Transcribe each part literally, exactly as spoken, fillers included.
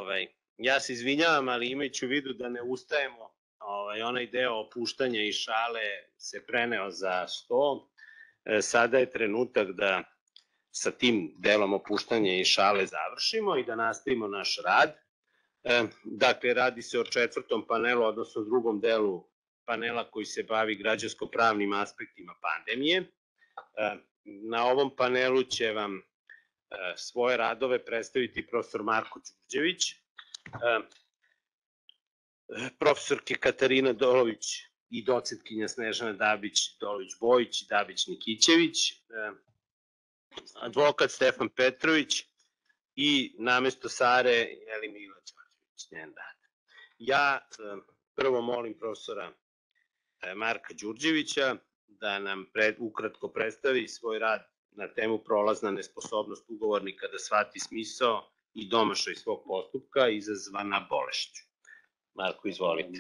Ovaj, ja se izvinjavam, ali imajući u vidu da ne ustajemo, ovaj, onaj deo opuštanja i šale se preneo za sto. E, sada je trenutak da sa tim delom opuštanja i šale završimo i da nastavimo naš rad. E, dakle, radi se o četvrtom panelu, odnosno drugom delu panela koji se bavi građansko-pravnim aspektima pandemije. E, na ovom panelu će vam e, svoje radove predstaviti profesor Marko Đurđević, e, profesorke Katarina Dolović i docentkinja Snežana Dabić-Dolović-Bojić i Dabić-Nikićević, e, advokat Stefan Petrović i namesto Sare Jeli Mila Đorđević, njen rad. Ja prvo molim profesora Marka Đurđevića da nam pred, ukratko predstavi svoj rad na temu prolazna nesposobnost ugovornika da shvati smisao i domašaj svog postupka izazvana bolešću. Marko, izvolite.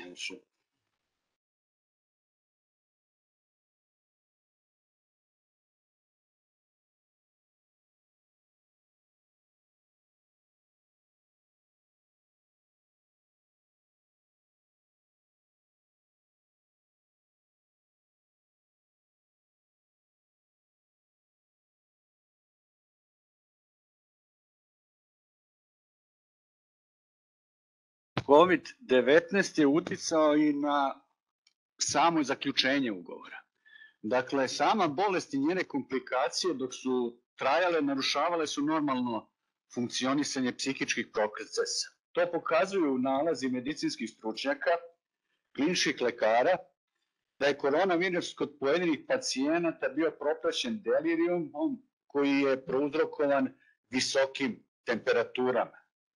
kovid devetnaest je uticao i na samo zaključenje ugovora. Dakle, sama bolest i njene komplikacije dok su trajale, narušavale su normalno funkcionisanje psihičkih procesa. To pokazuju nalazi medicinskih stručnjaka, kliničkih lekara, da je koronavirus kod pojedinih pacijenata bio propraćen delirijumom koji je prouzrokovan visokim temperaturama.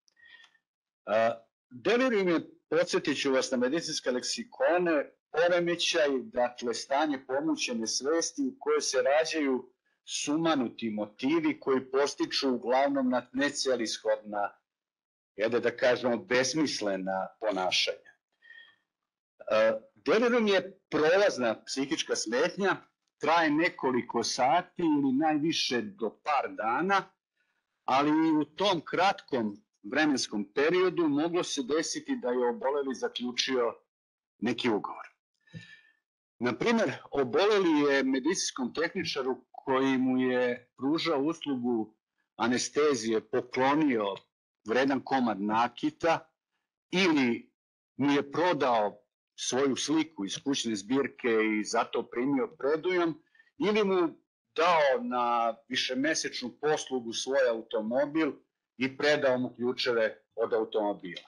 Delirijum je, podsjetit ću vas na medicinske leksikone, poremećaj, dakle stanje pomućene svesti u kojoj se rađaju sumanuti motivi koji postiču uglavnom na necelishodna, jedno da kažemo, besmislena ponašanja. Delirijum je prolazna psihička smetnja, traje nekoliko sati ili najviše do par dana, ali i u tom kratkom vremenskom periodu moglo se desiti da je oboleli zaključio neki ugovor. Naprimer, oboleli je medicinskom tehničaru koji mu je pružao uslugu anestezije poklonio vredan komad nakita ili mu je prodao svoju sliku iz kućne zbirke i zato primio predujam, ili mu dao na višemesečnu poslugu svoj automobil i predao mu ključeve od automobila.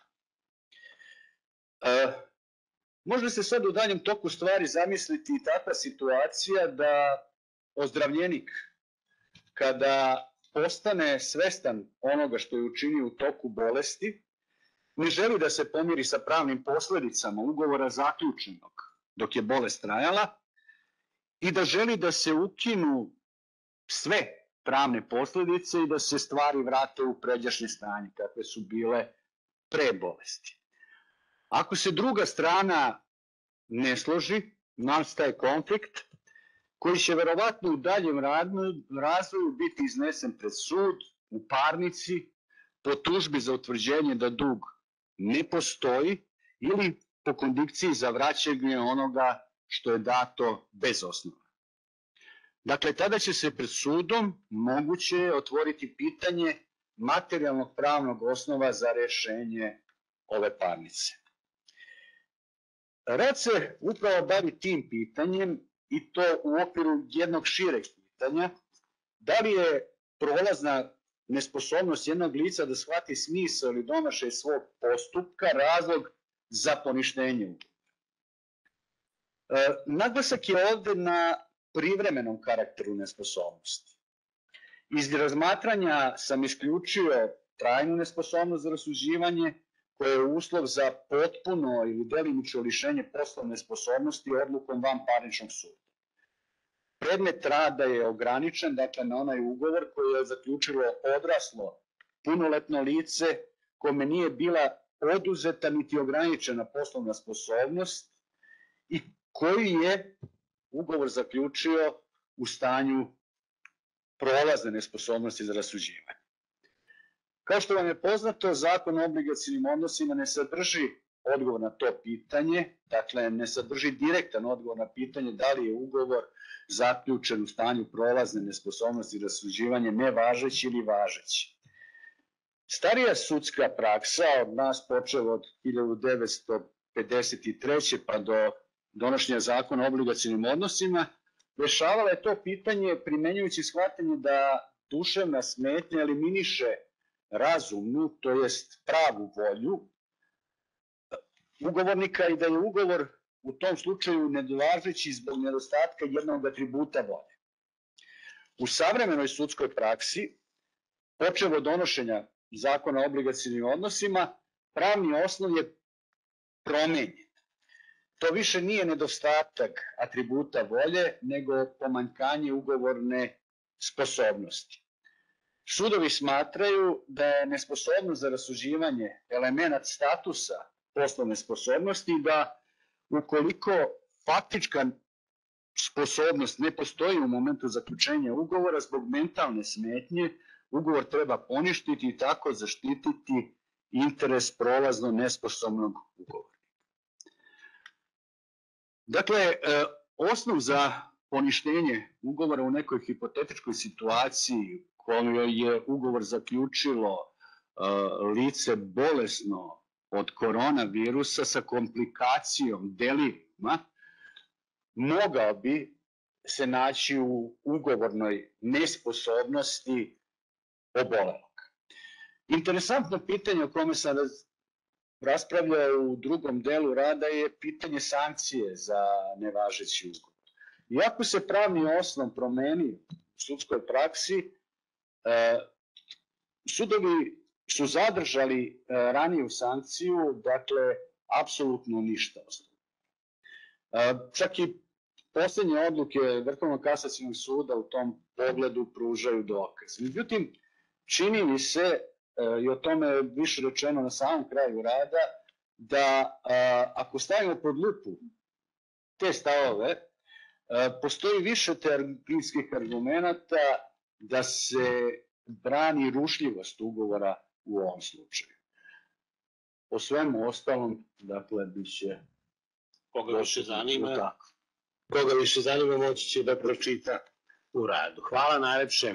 E, može se sad u daljem toku stvari zamisliti i takva situacija da ozdravljenik, kada postane svestan onoga što je učinio u toku bolesti, ne želi da se pomiri sa pravnim posledicama ugovora zaključenog dok je bolest trajala i da želi da se ukinu sve pravne posledice i da se stvari vrate u pređašnje stanje kakve su bile pre bolesti. Ako se druga strana ne složi, nastaje konflikt koji će verovatno u daljem razvoju biti iznesen pred sud, u parnici, po tužbi za utvrđenje da dug ne postoji ili po kondikciji za vraćanje onoga što je dato bez osnova. Dakle, tada će se pred sudom moguće otvoriti pitanje materijalnog pravnog osnova za rešenje ove parnice. Rad se upravo bavi tim pitanjem i to u okviru jednog šireg pitanja, da li je prolazna nesposobnost jednog lica da shvati smisao ili domašaj svog postupka razlog za poništenje ugovora. E, naglasak je ovde na privremenom karakteru nesposobnosti. Iz razmatranja sam isključio trajnu nesposobnost za rasuđivanje, koje je uslov za potpuno ili delimično lišenje poslovne sposobnosti odlukom vanparničnog suda. Predmet rada je ograničen, dakle, na onaj ugovor koji je zaključilo odraslo punoletno lice kome nije bila oduzeta niti ograničena poslovna sposobnost i koji je ugovor zaključio u stanju prolazne nesposobnosti za rasuđivanje. Kao što vam je poznato, Zakon o obligacionim odnosima ne sadrži odgovor na to pitanje, dakle ne sadrži direktan odgovor na pitanje da li je ugovor zaključen u stanju prolazne nesposobnosti rasuđivanja nevažeći ili važeći. Starija sudska praksa od nas počeo od hiljadu devetsto pedeset treće. pa do donošenja Zakona o obligacionim odnosima, rešavala je to pitanje primenjujući shvatanje da duševna smetnja eliminiše razumnu, to jest pravu volju ugovornika i da je ugovor u tom slučaju nedovažeći zbog nedostatka jednog atributa volje. U savremenoj sudskoj praksi, počev od donošenja Zakona o obligacionim odnosima, pravni osnov je promenjen. To više nije nedostatak atributa volje, nego pomanjkanje ugovorne sposobnosti. Sudovi smatraju da je nesposobnost za rasuđivanje elemenat statusa poslovne sposobnosti i da ukoliko faktička sposobnost ne postoji u momentu zaključenja ugovora, zbog mentalne smetnje ugovor treba poništiti i tako zaštititi interes prolazno nesposobnog ugovornika. Dakle, osnov za poništenje ugovora u nekoj hipotetičkoj situaciji koju je ugovor zaključilo lice bolesno od koronavirusa sa komplikacijom delirima, mogao bi se naći u ugovornoj nesposobnosti obolelog. Interesantno pitanje o kome sam raspravljao u drugom delu rada je pitanje sankcije za nevažeći ugovor. Iako se pravni osnov promeni u sudskoj praksi, sudovi su zadržali raniju sankciju, dakle, apsolutno ništa ostalo. Čak i poslednje odluke Vrhovnog kasacionog suda u tom pogledu pružaju dokaz. Međutim, čini mi se, i o tome je više rečeno na samom kraju rada, da ako stavimo pod lupu te stavove, postoji više teorijskih argumenata da se brani rušljivost ugovora u ovom slučaju. Po svemu ostalom, dakle, biće... Koga više zanima, koga više zanima moći će da pročita u radu. Hvala najlepše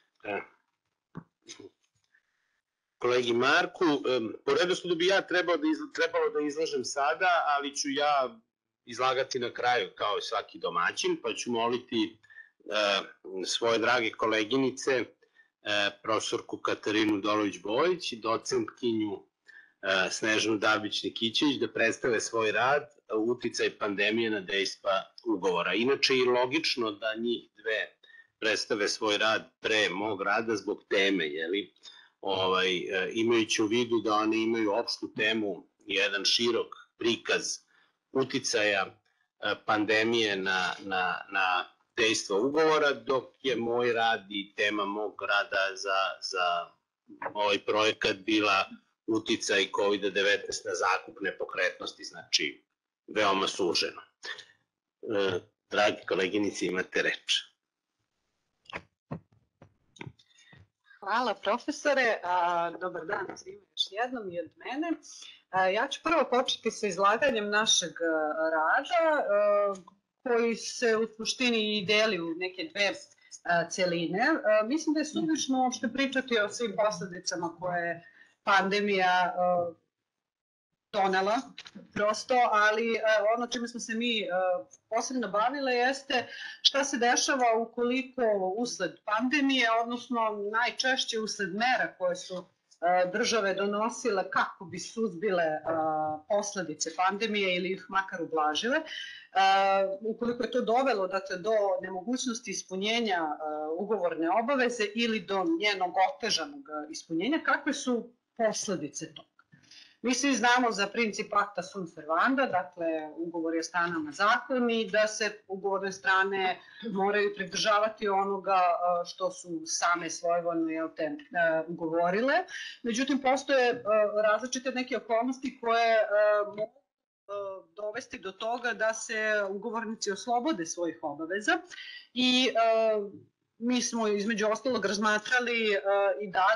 kolegi Marku. Po redosledu bi ja trebalo da izlažem sada, ali ću ja izlagati na kraju kao i svaki domaćin, pa ću moliti svoje drage koleginice, profesorku Katarinu Dolović-Bojić i docentkinju Snežanu Dabić-Nikićević da predstave svoj rad uticaj pandemije na dejstva ugovora. Inače je logično da njih dve predstave svoj rad pre mog rada zbog teme, jeli? Imajući u vidu da one imaju opštu temu, jedan širok prikaz uticaja pandemije na dejstva ugovora, dok je moj rad i tema mog rada za ovaj projekat bila uticaj kovid devetnaest na zakup nepokretnosti, znači veoma suženo. Dragi koleginici, imate reč. Hvala profesore, dobar dan svima još jednom i od mene. Ja ću prvo početi sa izlaganjem našeg rada, koji se u suštini i deli u neke dve celine. Mislim da je suvišno uopšte pričati o svim posledicama koje pandemija donela, prosto, ali ono čime smo se mi posebno bavile jeste šta se dešava ukoliko usled pandemije, odnosno najčešće usled mera koje su države donosile kako bi suzbile posledice pandemije ili ih makar ublažile. Ukoliko je to dovelo do nemogućnosti ispunjenja ugovorne obaveze ili do njenog otežanog ispunjenja, kakve su posledice toga? Mi svi znamo za princip acta sunt servanda, dakle ugovor je stranama zakon i da se ugovorne strane moraju pridržavati onoga što su same svojevoljno ugovorile. Međutim, postoje različite neke okolnosti koje mogu dovesti do toga da se ugovornici oslobode svojih obaveza i mi smo između ostalog razmatrali i dali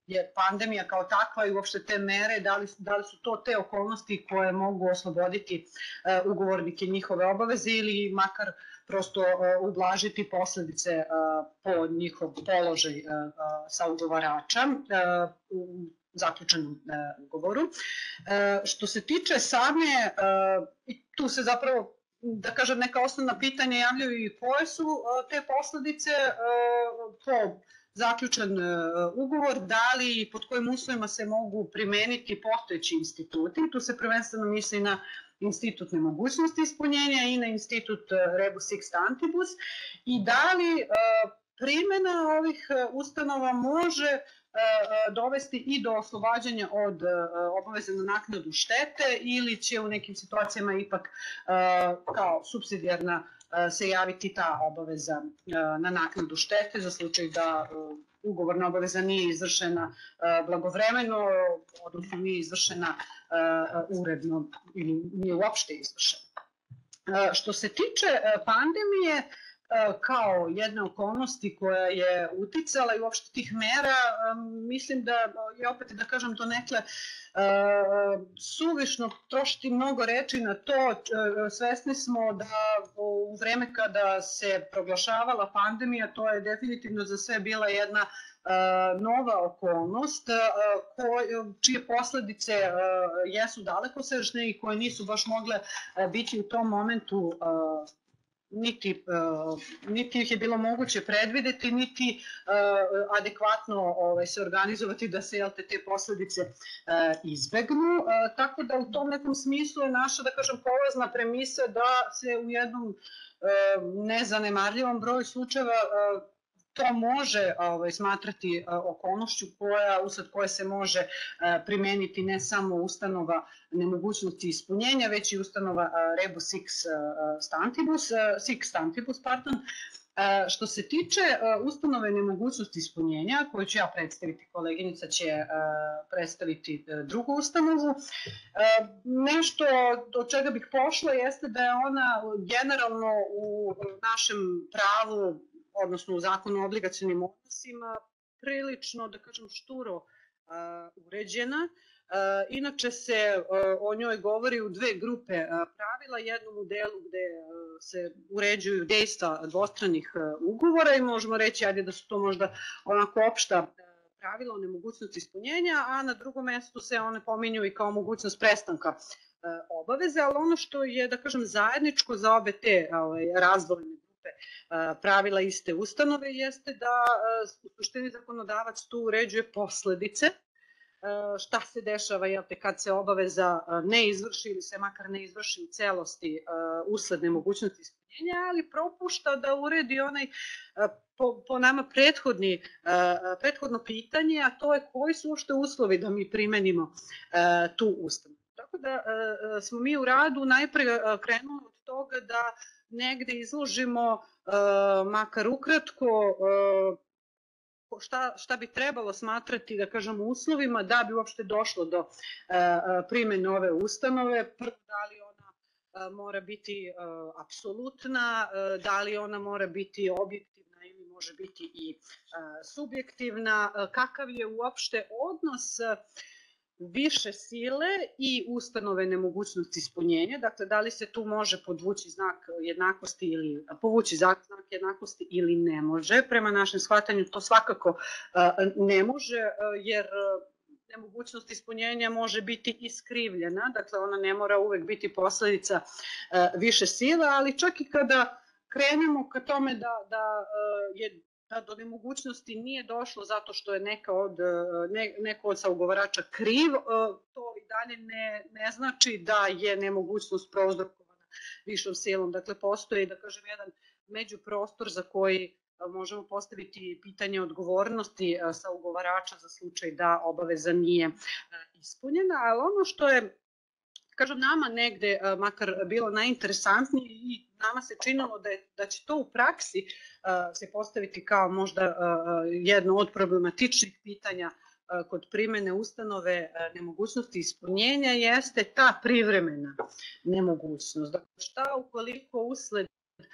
jer pandemija kao takva i uopšte te mere, da li, da li su to te okolnosti koje mogu osloboditi uh, ugovornike njihove obaveze ili makar prosto uh, ublažiti posledice uh, po njihov položaj uh, uh, sa ugovarača uh, u zaključenom uh, ugovoru. Uh, što se tiče same, uh, tu se zapravo, da kažem, neka osnovna pitanja javljaju i koje su uh, te posledice uh, po zaključen ugovor, da li i pod kojim uslovima se mogu primeniti postojeći instituti. Tu se prvenstveno misli na institut nemogućnosti ispunjenja i na institut rebus sic stantibus i da li primjena ovih ustanova može dovesti i do oslobađanja od obaveze na naknadu štete ili će u nekim situacijama ipak kao supsidijarna se javiti ta obaveza na naknadu štete za slučaj da ugovorna obaveza nije izvršena blagovremeno, odnosno nije izvršena uredno ili nije uopšte izvršena. Što se tiče pandemije, kao jedne okolnosti koja je uticala i uopšte tih mera, mislim da je opet, da kažem, to nekle suvišno trošiti mnogo reči na to. Svesni smo da u vreme kada se proglašavala pandemija, to je definitivno za sve bila jedna nova okolnost čije posledice jesu dalekosežne i koje nisu baš mogle biti u tom momentu niti, uh, niti ih je bilo moguće predvideti, niti uh, adekvatno ovaj, se organizovati da se jel, te, te posledice uh, izbegnu. Uh, tako da u tom nekom smislu je naša, da kažem, polazna premisa da se u jednom uh, nezanemarljivom broju slučajeva uh, to može ovaj, smatrati uh, okolnošću koja, usled koje se može uh, primeniti ne samo ustanova nemogućnosti ispunjenja, već i ustanova uh, rebus sic uh, stantibus, uh, sic stantibus, pardon. Uh, što se tiče uh, ustanove nemogućnosti ispunjenja, koju ću ja predstaviti, koleginica će uh, predstaviti uh, drugu ustanovu, uh, nešto od čega bih pošla jeste da je ona generalno u našem pravu, odnosno u zakonu o obligacionim odnosima, prilično, da kažem, šturo uh, uređena. Uh, inače se uh, o njoj govori u dve grupe uh, pravila, jednom u delu gde uh, se uređuju dejstva dvostranih uh, ugovora i možemo reći ajde da su to možda onako opšta uh, pravila o nemogućnosti ispunjenja, a na drugom mestu se one pominju i kao mogućnost prestanka uh, obaveze, ali ono što je, da kažem, zajedničko za obe te ovaj, razdvojene pravila iste ustanove jeste da u suštini zakonodavac tu uređuje posledice, šta se dešava jel te, kad se obaveza ne izvrši ili se makar ne izvrši u celosti usled nemogućnosti ispunjenja, ali propušta da uredi onaj po, po nama prethodni, prethodno pitanje, a to je koji su uopšte uslovi da mi primenimo tu ustanovu. Tako da smo mi u radu najpre krenuli od toga da negde izložimo, uh, makar ukratko, uh, šta, šta bi trebalo smatrati, da kažem, uslovima da bi uopšte došlo do uh, primene ove ustanove. Prvo, da li ona uh, mora biti uh, apsolutna, uh, da li ona mora biti objektivna ili može biti i uh, subjektivna, uh, kakav je uopšte odnos uh, više sile i ustanove nemogućnosti ispunjenja, dakle da li se tu može podvući znak jednakosti ili povući znak jednakosti ili ne može. Prema našem shvatanju to svakako uh, ne može, uh, jer nemogućnost ispunjenja može biti iskrivljena, dakle ona ne mora uvek biti posledica uh, više sile, ali čak i kada krenemo ka tome da, da uh, je da do nemogućnosti nije došlo zato što je neka od, ne, neko od saugovarača kriv, to i dalje ne, ne znači da je nemogućnost prouzrokovana višom silom. Dakle, postoji, da kažem, jedan međuprostor za koji možemo postaviti pitanje odgovornosti saugovarača za slučaj da obaveza nije ispunjena, ali ono što je, kažem, nama negde makar bilo najinteresantnije i nama se činilo da, je, da će to u praksi uh, se postaviti kao možda uh, jedno od problematičnih pitanja uh, kod primene ustanove uh, nemogućnosti ispunjenja jeste ta privremena nemogućnost. Dakle, šta ukoliko usled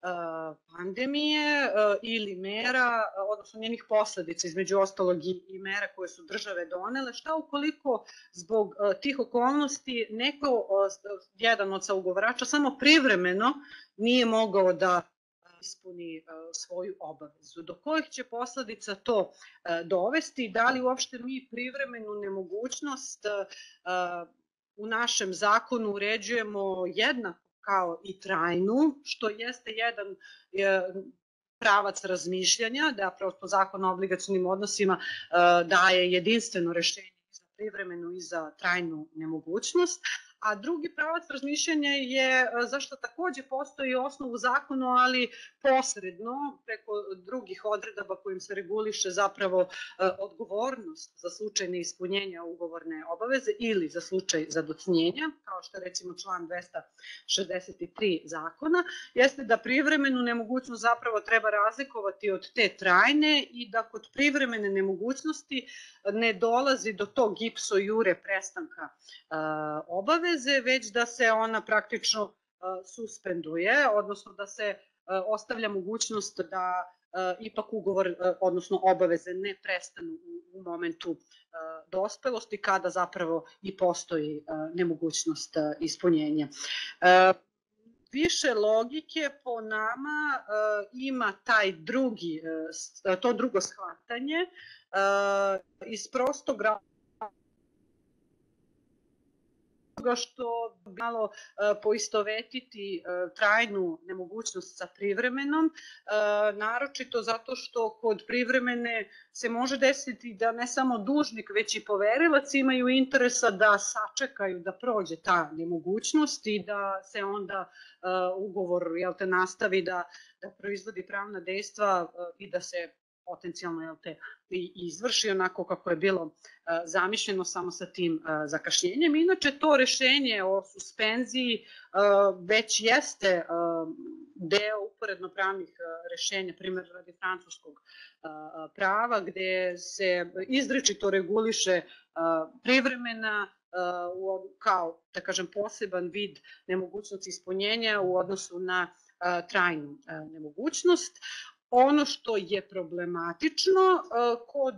pandemije ili mera, odnosno njenih posledica, između ostalog i mera koje su države donele, šta ukoliko zbog tih okolnosti neko, jedan od saugovarača, samo privremeno nije mogao da ispuni svoju obavezu. Do kojih će posledica to dovesti? Da li uopšte mi privremenu nemogućnost u našem zakonu uređujemo jednako kao i trajnu, što jeste jedan pravac razmišljanja, da prosto Zakon o obligacionim odnosima daje jedinstveno rešenje za privremenu i za trajnu nemogućnost. A drugi pravac razmišljanja je zašto takođe postoji osnov u zakonu, ali posredno preko drugih odredaba kojim se reguliše zapravo odgovornost za slučaj neispunjenja ugovorne obaveze ili za slučaj zadocnjenja, kao što je recimo član dvesta šezdeset tri zakona, jeste da privremenu nemogućnost zapravo treba razlikovati od te trajne i da kod privremene nemogućnosti ne dolazi do tog ipso iure prestanka obaveze, već da se ona praktično suspenduje, odnosno da se ostavlja mogućnost da ipak ugovor, odnosno obaveze ne prestanu u momentu dospelosti, kada zapravo i postoji nemogućnost ispunjenja. Više logike po nama ima taj drugi, to drugo shvatanje iz prostog razloga što bi malo poistovetiti trajnu nemogućnost sa privremenom, naročito zato što kod privremene se može desiti da ne samo dužnik, već i poverilac imaju interesa da sačekaju da prođe ta nemogućnost i da se onda ugovor nastavi da proizvodi pravna dejstva i da se potencijalno izvrši onako kako je bilo zamišljeno, samo sa tim zakašnjenjem. Inače, to rešenje o suspenziji već jeste deo uporedno pravnih rešenja, primjer radi francuskog prava, gde se izričito reguliše privremena kao, da kažem, poseban vid nemogućnosti ispunjenja u odnosu na trajnu nemogućnost. Ono što je problematično kod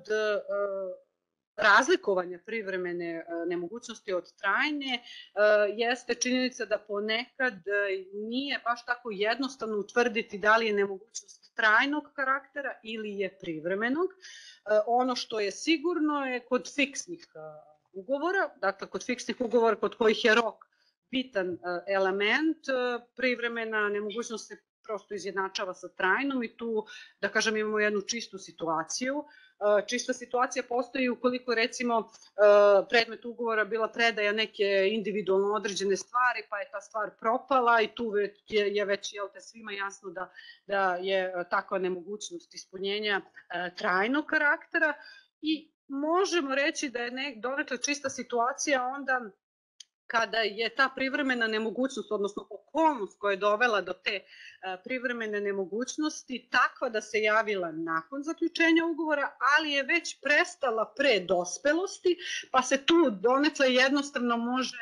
razlikovanja privremene nemogućnosti od trajne jeste činjenica da ponekad nije baš tako jednostavno utvrditi da li je nemogućnost trajnog karaktera ili je privremenog. Ono što je sigurno je kod fiksnih ugovora, dakle kod fiksnih ugovora kod kojih je rok bitan element, privremena nemogućnost se prosto izjednačava sa trajnom i tu, da kažem, imamo jednu čistu situaciju. Čista situacija postoji ukoliko, recimo, predmet ugovora bila predaja neke individualno određene stvari, pa je ta stvar propala i tu je već svima jasno da je takva nemogućnost ispunjenja trajnog karaktera i možemo reći da je donekle čista situacija onda kada je ta privremena nemogućnost, odnosno okolnost koja je dovela do te privremene nemogućnosti takva da se javila nakon zaključenja ugovora, ali je već prestala pre dospelosti, pa se tu donekle jednostavno može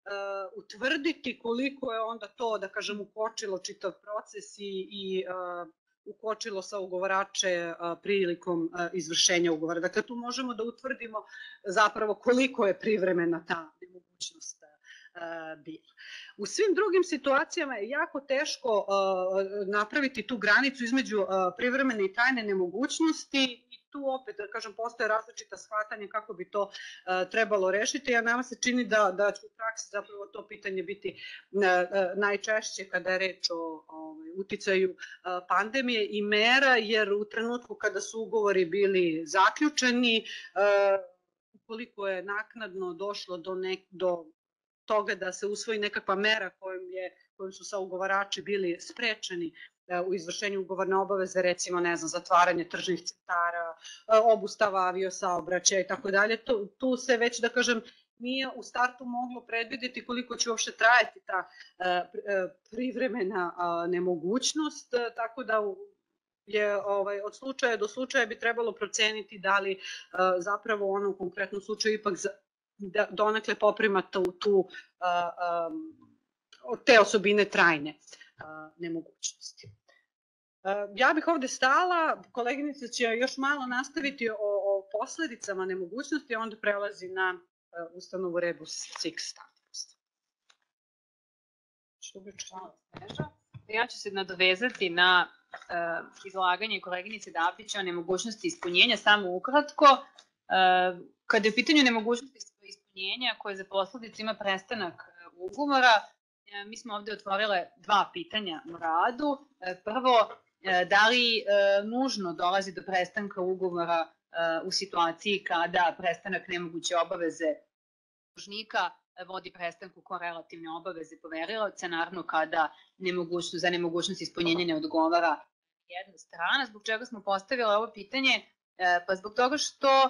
utvrditi koliko je onda to, da kažem, ukočilo čitav proces i ukočilo sa ugovarače prilikom izvršenja ugovora. Dakle, tu možemo da utvrdimo zapravo koliko je privremena ta nemogućnost bila. U svim drugim situacijama je jako teško napraviti tu granicu između privremene i trajne nemogućnosti i tu opet, da kažem, postoje različita shvatanja kako bi to trebalo rešiti, a nama se čini da će u praksi zapravo to pitanje biti najčešće kada je reč o uticaju pandemije i mera, jer u trenutku kada su ugovori bili zaključeni, ukoliko je naknadno došlo do toga da se usvoji nekakva mera kojom su saugovarači bili sprečeni u izvršenju ugovorne obaveze, recimo, ne znam, zatvaranje tržnih centara, obustava aviosaobraćaja i tako dalje, tu se već, da kažem, nije u startu moglo predvideti koliko će uopšte trajati ta privremena nemogućnost, tako da je od slučaja do slučaja bi trebalo proceniti da li zapravo ono u konkretnom slučaju ipak donekle poprima te osobine trajne nemogućnosti. Ja bih ovde stala, koleginica će još malo nastaviti o, o posledicama nemogućnosti, a onda prelazi na uh, ustanovu rebus sic stantibus. Što bi učinila? Ja ću se nadovezati na uh, izlaganje koleginice Dapića o nemogućnosti ispunjenja, samo ukratko. Uh, kada je u pitanju nemogućnosti ispunjenja koje za posledicu ima prestanak uh, ugovora, uh, mi smo ovde otvorile dva pitanja u radu. Uh, prvo, uh, da li uh, nužno dolazi do prestanka ugovora uh, u situaciji kada prestanak nemoguće obaveze dužnika vodi prestanku korelativne obaveze poverilaca, naravno kada nemogućnost, za nemogućnost ispunjenja ne odgovara jedna strana. Zbog čega smo postavili ovo pitanje? Pa zbog toga što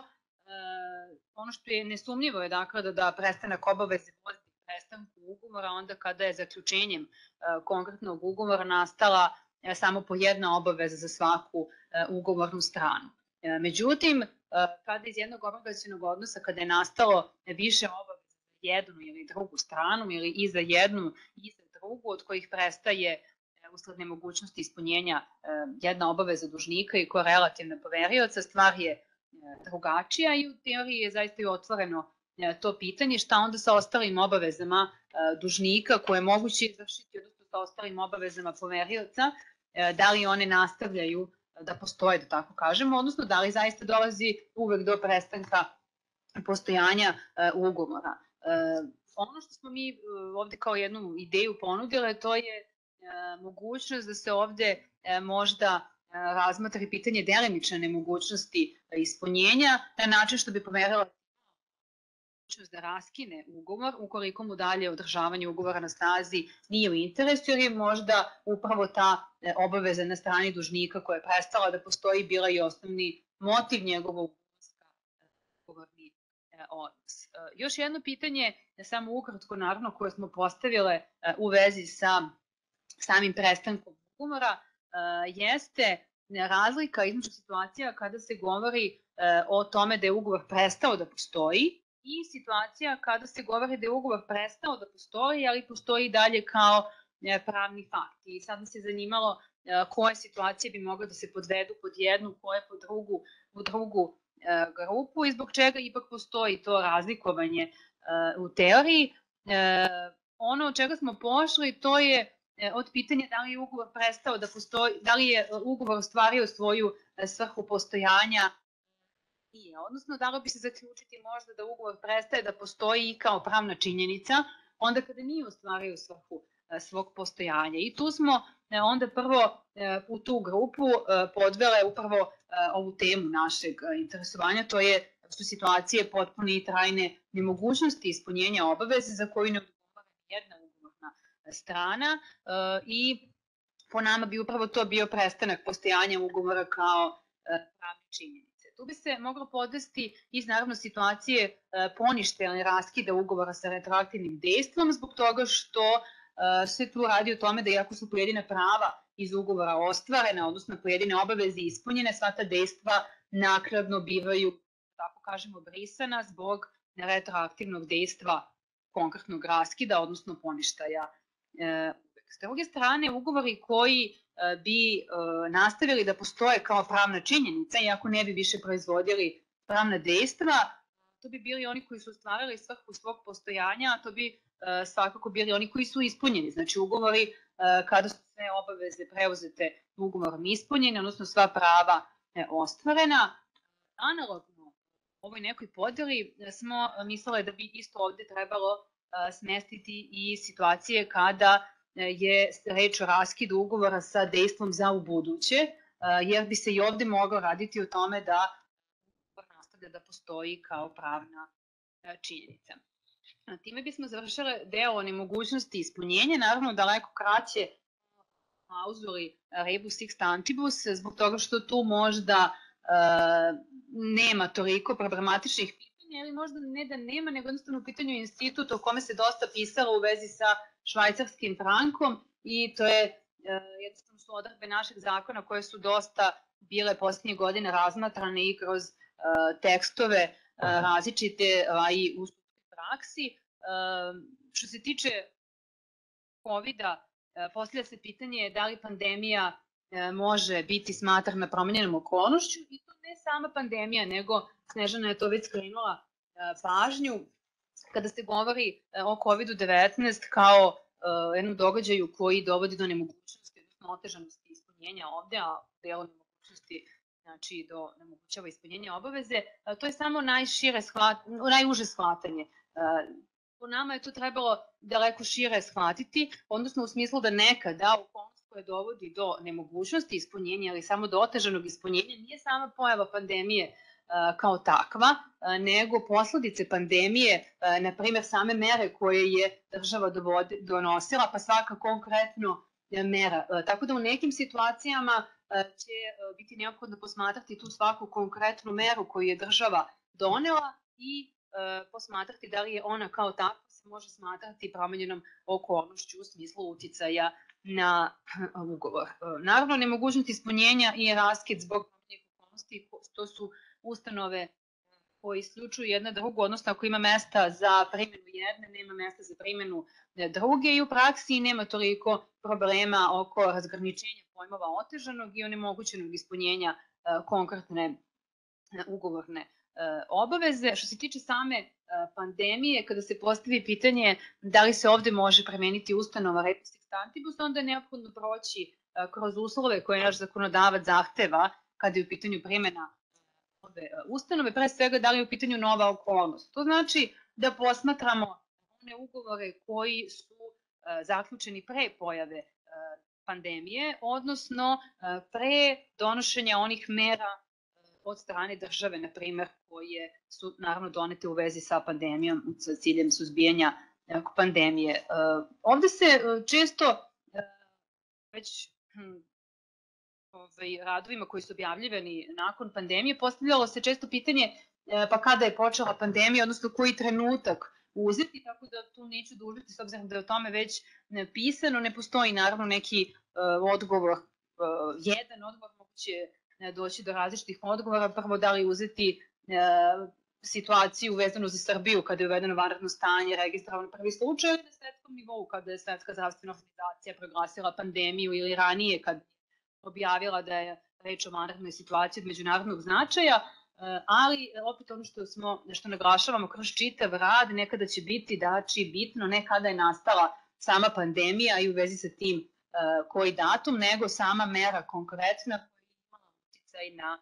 ono što je nesumnjivo je dakle da, da prestanak obaveze vodi prestanku ugovora onda kada je zaključenjem konkretnog ugovora nastala samo po jedna obaveza za svaku ugovornu stranu. Međutim, kada iz jednog obligacionog odnosa, kada je nastalo više obaveza jednu ili drugu stranu ili i za jednu i za drugu, od kojih prestaje usled nemogućnosti ispunjenja jedna obaveza dužnika i korelativna poverioca, stvar je drugačija i u teoriji je zaista i otvoreno to pitanje šta onda sa ostalim obavezama dužnika koje je moguće izvršiti, odnosno sa ostalim obavezama poverioca, da li one nastavljaju da postoje, da tako kažemo, odnosno da li zaista dolazi uvek do prestanka postojanja ugovora. Ono što smo mi ovde kao jednu ideju ponudile, to je mogućnost da se ovde možda razmatra pitanje delimične nemogućnosti ispunjenja na način što bi pomerila mogućnost da raskine ugovor ukoliko mu dalje održavanje ugovora na snazi nije u interesu, jer je možda upravo ta obaveza na strani dužnika koja je prestala da postoji bila i osnovni motiv njegovog ugovorni odnos. Još jedno pitanje, samo ukratko naravno, koje smo postavile u vezi sa samim prestankom ugovora, jeste razlika između situacija kada se govori o tome da je ugovor prestao da postoji i situacija kada se govori da je ugovor prestao da postoji, ali postoji dalje kao pravni fakt. I sad mi se zanimalo koje situacije bi mogle da se podvedu pod jednu, koje pod drugu, u drugu grupu i zbog čega ipak postoji to razlikovanje u teoriji. Ono od čega smo pošli, to je od pitanja da li je ugovor prestao da postoji, da li je ugovor ostvario svoju svrhu postojanja, nije. Odnosno, dalo bi se zaključiti možda da ugovor prestaje da postoji i kao pravna činjenica, onda kada nije ostvario svrhu svog postojanja. I tu smo onda prvo u tu grupu podvele upravo ovu temu našeg interesovanja, to je su situacije potpune i trajne nemogućnosti ispunjenja obaveze za koju ne odgovara jedna ugovorna strana i po nama bi upravo to bio prestanak postojanja ugovora kao pravne činjenice. Tu bi se moglo podvesti iz naravno situacije poništenja raskida ugovora sa retroaktivnim dejstvom zbog toga što se tu radi o tome da iako su pojedina prava iz ugovora ostvarena, odnosno pojedine obaveze ispunjene, sva ta dejstva naknadno bivaju, tako kažemo, brisana zbog retroaktivnog dejstva konkretnog raskida, odnosno poništaja. S druge strane, ugovori koji bi nastavili da postoje kao pravna činjenica, iako ne bi više proizvodili pravna dejstva, to bi bili oni koji su ostvarili svrhu svog postojanja, a to bi svakako bili oni koji su ispunjeni. Znači, ugovori kada su sve obaveze preuzete ugovorom ispunjene, odnosno sva prava ostvarena. Analogno ovoj nekoj podeli smo mislile da bi isto ovde trebalo smestiti i situacije kada je reč o raskidu ugovora sa dejstvom za ubuduće, jer bi se i ovde moglo raditi o tome da ugovor nastavlja da postoji kao pravna činjenica. Time bismo završile deo o nemogućnosti ispunjenja, naravno daleko kraće klauzuli rebus sic stantibus, zbog toga što tu možda nema toliko problematičnih pitanja, ili možda ne da nema, nego jednostavno u pitanju institut o kome se dosta pisalo u vezi sa švajcarskim frankom i to je jednostavno su odredbe našeg zakona koje su dosta bile posljednje godine razmatrane i kroz tekstove različite i u praksi. Što se tiče kovida, postavlja se pitanje da li pandemija može biti smatrana promenjenom okolnošću i to ne sama pandemija, nego Snežana je to već skrenula pažnju kada se govori o kovid devetnaest kao jednom događaju koji dovodi do nemogućnosti, odnosno otežanosti ispunjenja ovde, a delo nemogućnosti znači do nemogućava ispunjenja obaveze, to je samo najšire shvatanje, najuže shvatanje. Po nama je to trebalo daleko šire shvatiti, odnosno u smislu da nekada okolnost koja dovodi do nemogućnosti ispunjenja ili samo do otežanog ispunjenja nije sama pojava pandemije kao takva, nego posledice pandemije, na primjer same mere koje je država donosila, pa svaka konkretno mera. Tako da u nekim situacijama će biti neophodno posmatrati tu svaku konkretnu meru koju je država donela i posmatrati da li je ona kao takva se može smatrati promenjenom okolnošću u smislu uticaja na ugovor. Naravno, nemogućnost ispunjenja i raskid zbog promenjenih okolnosti, to su ustanove koje isključuju jedna drugu, odnosno ako ima mesta za primjenu jedne, nema mesta za primjenu druge i u praksi nema toliko problema oko razgraničenja pojmova otežanog i onemogućenog ispunjenja konkretne ugovorne obaveze. Što se tiče same pandemije, kada se postavi pitanje da li se ovde može premeniti ustanova rebus sic stantibus, onda je neophodno proći kroz uslove koje naš zakonodavac zahteva kada je u pitanju primjena ove ustanove, pre svega da li je u pitanju nova okolnost. To znači da posmatramo one ugovore koji su zaključeni pre pojave pandemije, odnosno pre donošenja onih mera od strane države, na primjer, koje su naravno donete u vezi sa pandemijom, sa ciljem suzbijanja pandemije. Ovde se često već radovima koji su objavljivani nakon pandemije postavljalo se često pitanje pa kada je počela pandemija, odnosno koji trenutak uzeti, tako da tu neću dužiti s obzirom da je o tome već pisano, ne postoji naravno neki odgovor, jedan odgovor moguće doći do različitih odgovora, prvo da li uzeti situaciju vezanu za Srbiju kada je uvedeno vanredno stanje, registrovano prvi slučaj ili na svetskom nivou kada je Svetska zdravstvena organizacija proglasila pandemiju ili ranije kad objavila da je reč o vanrednoj situaciji od međunarodnog značaja, ali opet ono što smo, što naglašavamo kroz čitav rad, nekada će biti dači bitno ne kada je nastala sama pandemija i u vezi sa tim koji datum, nego sama mera konkretna koja je imala uticaj na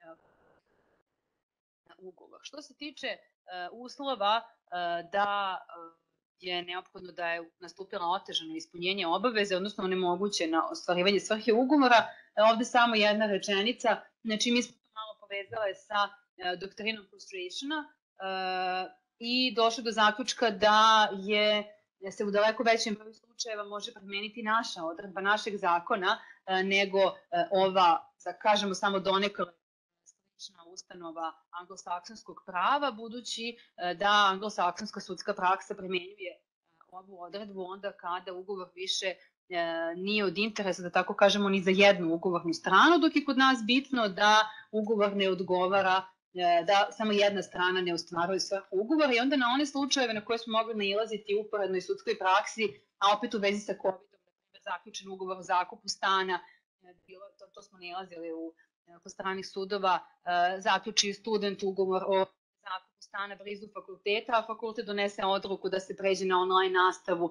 ugovor. Što se tiče uslova da je neophodno da je nastupila otežano ispunjenje obaveze, odnosno onemogućeno ostvarivanje svrhe ugovora, ovde samo jedna rečenica, znači mi smo to malo povezale sa doktrinom frustrationa i došli do zaključka da je se u daleko većem broju slučajeva može primeniti naša odredba našeg zakona nego ova, da kažemo samo donekle slična ustanova anglosaksonskog prava, budući da anglosaksonska sudska praksa primenjuje ovu odredbu onda kada ugovor više nije od interesa, da tako kažemo, ni za jednu ugovornu stranu, dok je kod nas bitno da ugovor ne odgovara, da samo jedna strana ne ostvaruje svrhu ugovora i onda na one slučajeve na koje smo mogli nailaziti u uporednoj sudskoj praksi, a opet u vezi sa kovidom, zaključen ugovor o zakupu stana, to, to smo nailazili u kod stranih sudova, zaključi student ugovor o zakupu stana blizu fakulteta, a fakultet donese odluku da se pređe na online nastavu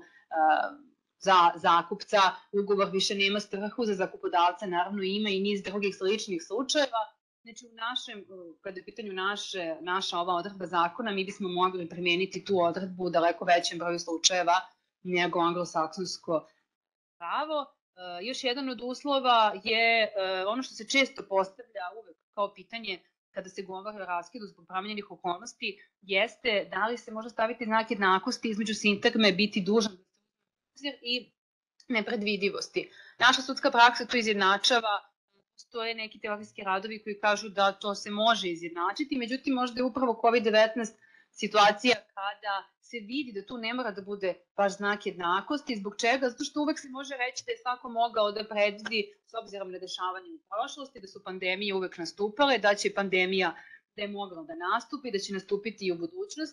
za zakupca, ugovor više nema svrhu, za zakupodavca naravno ima i niz drugih sličnih slučajeva. Znači u našem, kada je u pitanju naše, naša ova odredba zakona, mi bismo mogli primeniti tu odredbu u daleko većem broju slučajeva nego anglosaksonsko pravo. Još jedan od uslova je ono što se često postavlja uvek kao pitanje kada se govori o raskidu zbog promenjenih okolnosti, jeste da li se može staviti znak jednakosti između sintagme biti dužan i nepredvidivosti. Naša sudska praksa to izjednačava, postoje neki teorijski radovi koji kažu da to se može izjednačiti, međutim možda je upravo kovid devetnaest situacija kada se vidi da tu ne mora da bude baš znak jednakosti. Zbog čega? Zato što uvek se može reći da je svako mogao da predvidi s obzirom na dešavanje u prošlosti, da su pandemije uvek nastupale, da će pandemija da je mogla da nastupi, da će nastupiti i u budućnosti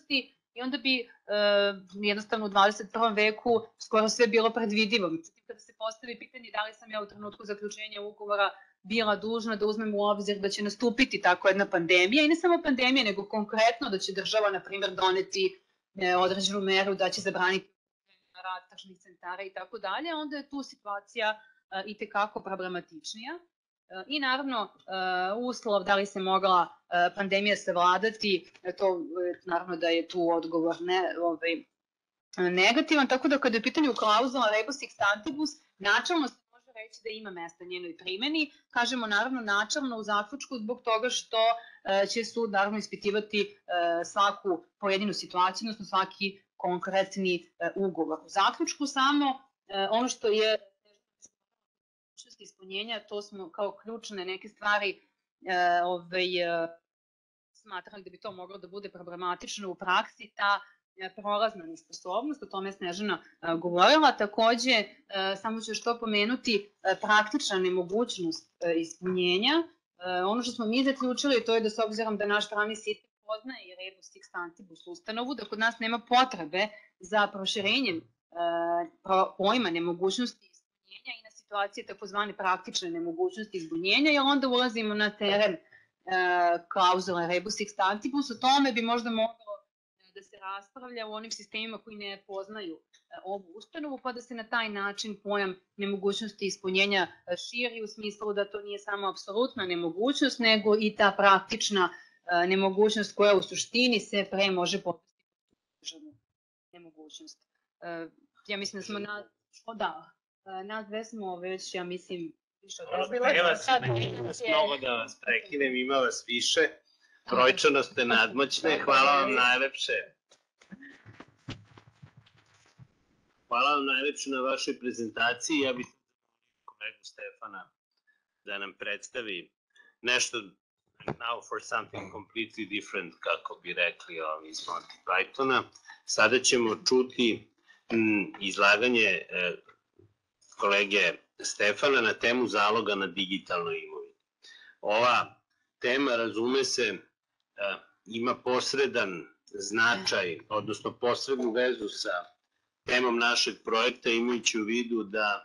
i onda bi jednostavno u dvadeset prvom veku skoro sve bilo predvidivo. Međutim, kada se postavi pitanje da li sam ja u trenutku zaključenja ugovora bila dužna da uzmem u obzir da će nastupiti tako jedna pandemija, i ne samo pandemija, nego konkretno da će država, na primjer, doneti određenu meru, da će zabraniti rad tržnih centara i tako dalje, onda je tu situacija i tekako problematičnija. I naravno, uslov da li se mogla pandemija savladati, to naravno da je tu odgovor ne, ovaj, negativan, tako da kada je pitanju klauzula rebus sic stantibus, načalno se može reći da ima mesta njenoj primeni, kažemo naravno načalno u zaključku zbog toga što će sud naravno ispitivati svaku pojedinu situaciju, odnosno svaki konkretni ugovor. U zaključku samo ono što je ispunjenja, to smo kao ključne neke stvari ovaj, smatrali da bi to moglo da bude problematično u praksi, ta prolazna nesposobnost, o tome je Snežana govorila. Takođe, samo ću što pomenuti, praktična nemogućnost ispunjenja. Ono što smo mi zaključili, to je da s obzirom da naš pravni sistem poznaje i rebus sic stantibus ustanovu, da kod nas nema potrebe za proširenjem pojma nemogućnosti ispunjenja i na situacije takozvane praktične nemogućnosti ispunjenja, jer onda ulazimo na teren klauzule rebus sic stantibus. O tome bi možda moglo da se raspravlja u onim sistemima koji ne poznaju ovu ustanovu, pa da se na taj način pojam nemogućnosti ispunjenja širi u smislu da to nije samo apsolutna nemogućnost, nego i ta praktična nemogućnost koja u suštini se pre može popustiti državnu nemogućnost. Ja mislim da smo na... Da, nas dve smo već, ja mislim, više odobila. Nema se mnogo da vas prekinem, ima vas više. Brojčano ste nadmoćne, hvala vam najlepše. Hvala vam najlepše na vašoj prezentaciji. Ja bih kolegu Stefana da nam predstavi nešto now for something completely different, kako bi rekli ovi iz Monty Pythona. Sada ćemo čuti izlaganje kolege Stefana na temu zaloga na digitalnoj imovini. Ova tema, razume se, ima posredan značaj, odnosno posrednu vezu sa temom našeg projekta, imajući u vidu da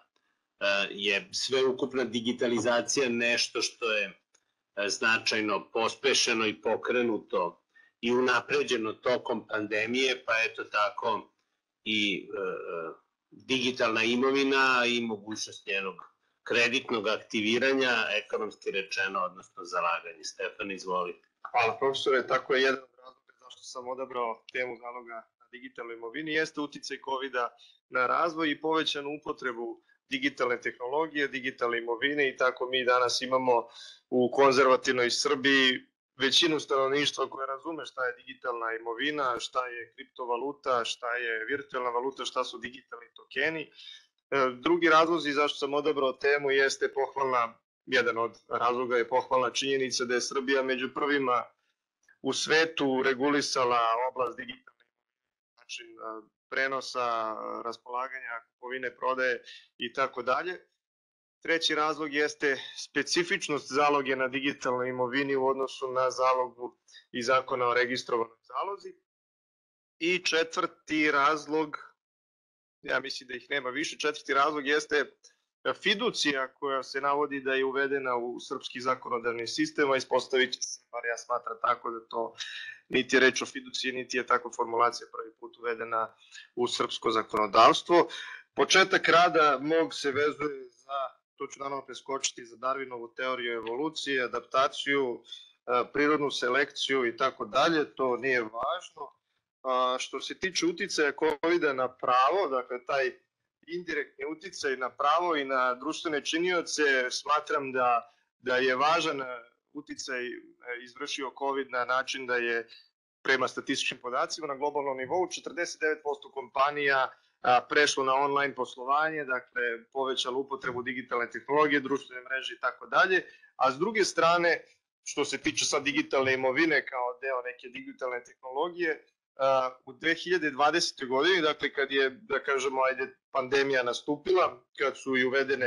je sveukupna digitalizacija nešto što je značajno pospešeno i pokrenuto i unapređeno tokom pandemije, pa eto tako i digitalna imovina i mogućnost njenog kreditnog aktiviranja, ekonomski rečeno, odnosno zalaganje. Stefan, izvolite. Hvala profesore, tako je jedan od razloga zašto sam odabrao temu zaloga na digitalnoj imovini, jeste uticaj kovida na razvoj i povećanu upotrebu digitalne tehnologije, digitalne imovine, i tako mi danas imamo u konzervativnoj Srbiji većinu stanovništva koje razume šta je digitalna imovina, šta je kriptovaluta, šta je virtualna valuta, šta su digitalni tokeni. Drugi razlozi zašto sam odabrao temu jeste pohvalna, jedan od razloga je pohvalna činjenica da je Srbija među prvima u svetu regulisala oblast digitalne način prenosa, raspolaganja, kupovine, prodaje i tako dalje. Treći razlog jeste specifičnost zaloge na digitalnoj imovini u odnosu na zalogu iz zakona o registrovanoj zalozi. I četvrti razlog, ja mislim da ih nema više, četvrti razlog jeste fiducija koja se navodi da je uvedena u srpski zakonodavni sistem, a ispostavit će se, bar ja smatram tako, da to niti je reč o fiduciji, niti je takva formulacija prvi put uvedena u srpsko zakonodavstvo. Početak rada mog se vezuje za, to ću naravno preskočiti, za Darwinovu teoriju evolucije, adaptaciju, prirodnu selekciju i tako dalje, to nije važno. Što se tiče uticaja kovida na pravo, dakle taj indirektni uticaj na pravo i na društvene činioce, smatram da, da je važan uticaj izvršio COVID na način da je prema statističkim podacima na globalnom nivou četrdeset devet posto kompanija prešlo na online poslovanje, dakle povećalo upotrebu digitalne tehnologije, društvene mreže i tako dalje, a s druge strane, što se tiče sad digitalne imovine kao deo neke digitalne tehnologije, u dve hiljade dvadesetoj godini, dakle kad je, da kažemo, ajde, pandemija nastupila, kad su i uvedene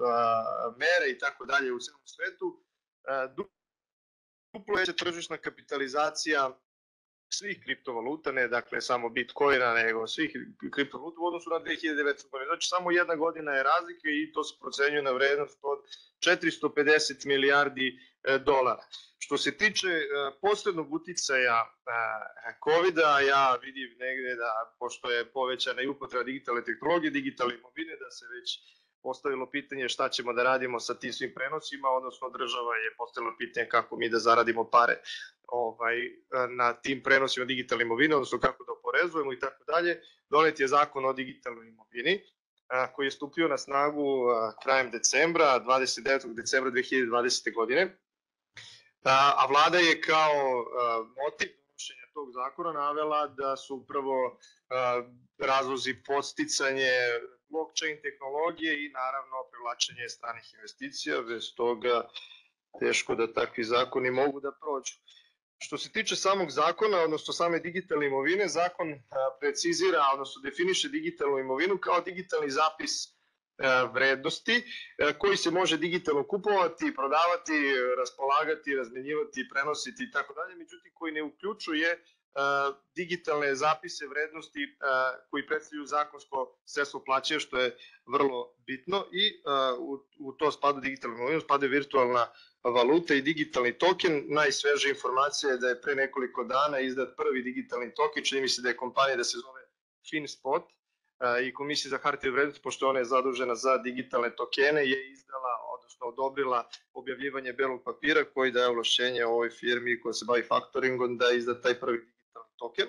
mere i tako dalje u celom svetu, duplo veća tržišna kapitalizacija svih kriptovaluta, ne dakle samo Bitcoina, nego svih kriptovaluta u odnosu na dve hiljade devetnaeste. godine. Znači samo jedna godina je razlike i to se procenjuje na vrednost od četiristo pedeset milijardi dolara. Što se tiče posrednog uticaja kovida, ja vidim negde da, pošto je povećana i upotreba digitalne tehnologije, digitalne imovine, da se već postavilo pitanje šta ćemo da radimo sa tim svim prenosima, odnosno država je postavila pitanje kako mi da zaradimo pare ovaj, na tim prenosima digitalne imovine, odnosno kako da oporezujemo i tako dalje. Donet je zakon o digitalnoj imovini, a, koji je stupio na snagu a, krajem decembra, dvadeset devetog decembra dve hiljade dvadesete. godine, a, a vlada je kao a, motiv donošenja tog zakona navela da su upravo a, razlozi podsticanje blockchain tehnologije i naravno privlačenje stranih investicija, bez toga teško da takvi zakoni mogu da prođu. Što se tiče samog zakona, odnosno same digitalne imovine, zakon precizira, odnosno definiše digitalnu imovinu kao digitalni zapis vrednosti koji se može digitalno kupovati, prodavati, raspolagati, razmenjivati, prenositi i tako dalje, međutim koji ne uključuje digitalne zapise vrednosti koji predstavljaju zakonsko sredstvo plaćanja, što je vrlo bitno, i u, u to spada digitalna imovina, spada virtualna valuta i digitalni token. Najsvežija informacija je da je pre nekoliko dana izdat prvi digitalni token, čini mi se da je kompanija da se zove FinSpot, i Komisija za hartije od vrednosti, pošto ona je zadužena za digitalne tokene, je izdala, odnosno odobrila objavljivanje belog papira koji daje ovlašćenje ovoj firmi koja se bavi faktoringom da izda taj prvi digitalni token.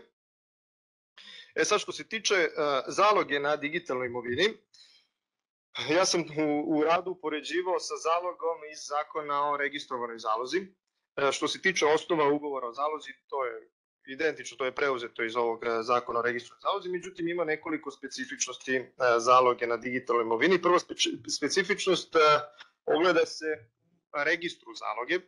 E sad, što se tiče uh, zaloge na digitalnoj imovini, ja sam u, u radu upoređivao sa zalogom iz zakona o registrovanoj zalozi. Uh, što se tiče osnova ugovora o zalozi, to je identično, to je preuzeto iz ovog zakona o registrovanoj zalozi, međutim ima nekoliko specifičnosti uh, zaloge na digitalnoj imovini. Prva specifičnost uh, ogleda se registru zaloge.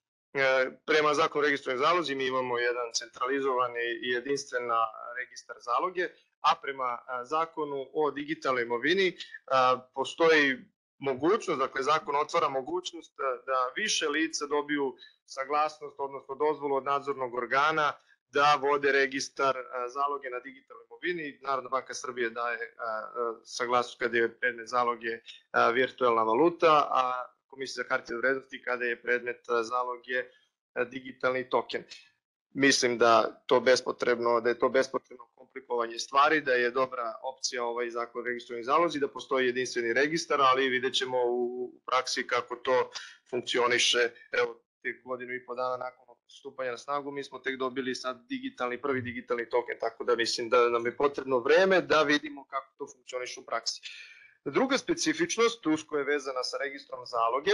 Prema zakonu o registrovanoj zalozi mi imamo jedan centralizovani i jedinstven registar zaloge, a prema zakonu o digitalnoj imovini postoji mogućnost, dakle zakon otvara mogućnost da više lica dobiju saglasnost, odnosno dozvolu od nadzornog organa da vode registar zaloge na digitalnoj imovini. Narodna banka Srbije daje saglasnost kada je predmet zaloge virtualna valuta, a Komisija za hartije od vrednosti kada je predmet zaloge digitalni token. Mislim da to bespotrebno, da je to bespotrebno komplikovanje stvari, da je dobra opcija ovaj zakon o registrovanoj zalozi, da postoji jedinstveni registar, ali vidjet ćemo u praksi kako to funkcioniše. Evo, tek godinu i po dana nakon stupanja na snagu mi smo tek dobili sad digitalni, prvi digitalni token, tako da mislim da nam je potrebno vreme da vidimo kako to funkcioniše u praksi. Druga specifičnost, usko je vezana sa registrom zaloge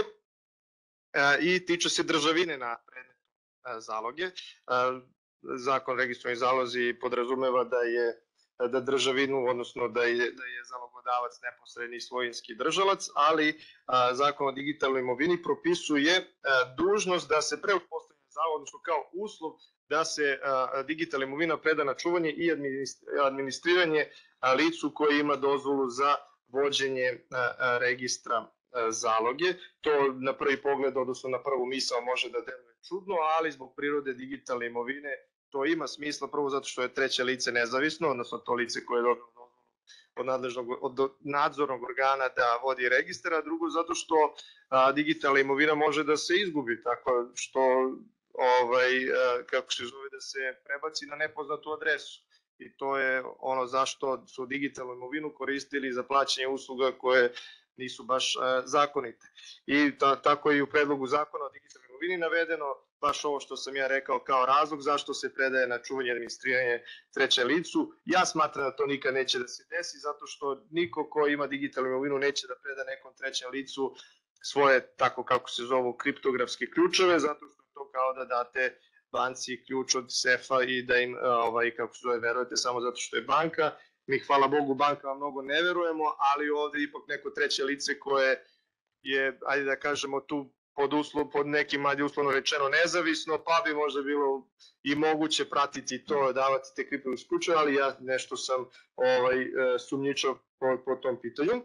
e, i tiče se državine na predmetu e, zaloge. E, zakon o registrovanoj zalozi podrazumeva da je da državinu, odnosno da je, da je zalogodavac neposredni svojinski držalac, ali a, zakon o digitalnoj imovini propisuje a, dužnost da se pre uspostavljanja zaloga, odnosno kao uslov da se a, digitalna imovina preda na čuvanje i administriranje a, licu koji ima dozvolu za vođenje registra zaloge. To na prvi pogled, odnosno na prvu misao može da deluje čudno, ali zbog prirode digitalne imovine to ima smisla, prvo zato što je treće lice nezavisno, odnosno to lice koje je dobilo dozvolu od, nadležnog, od nadzornog organa da vodi registar, a drugo zato što a, digitalna imovina može da se izgubi, tako što ovaj, a, kako se zove, da se prebaci na nepoznatu adresu. I to je ono zašto su digitalnu imovinu koristili za plaćanje usluga koje nisu baš e, zakonite. I ta, tako je i u predlogu zakona o digitalnoj imovini navedeno baš ovo što sam ja rekao kao razlog zašto se predaje na čuvanje i administriranje trećem licu. Ja smatram da to nikad neće da se desi, zato što niko ko ima digitalnu imovinu neće da preda nekom trećem licu svoje, tako kako se zovu, kriptografske ključeve, zato što je to kao da date banci ključ od sefa i da im, ovaj, kako se zove, verujete samo zato što je banka. Mi, hvala Bogu, bankama mnogo ne verujemo, ali ovde ipak neko treće lice koje je, ajde da kažemo, tu pod, uslov, pod nekim, ajde uslovno rečeno, nezavisno, pa bi možda bilo i moguće pratiti to, davati te kriptografske ključeve, ali ja nešto sam ovaj, sumnjičao po, po tom pitanju.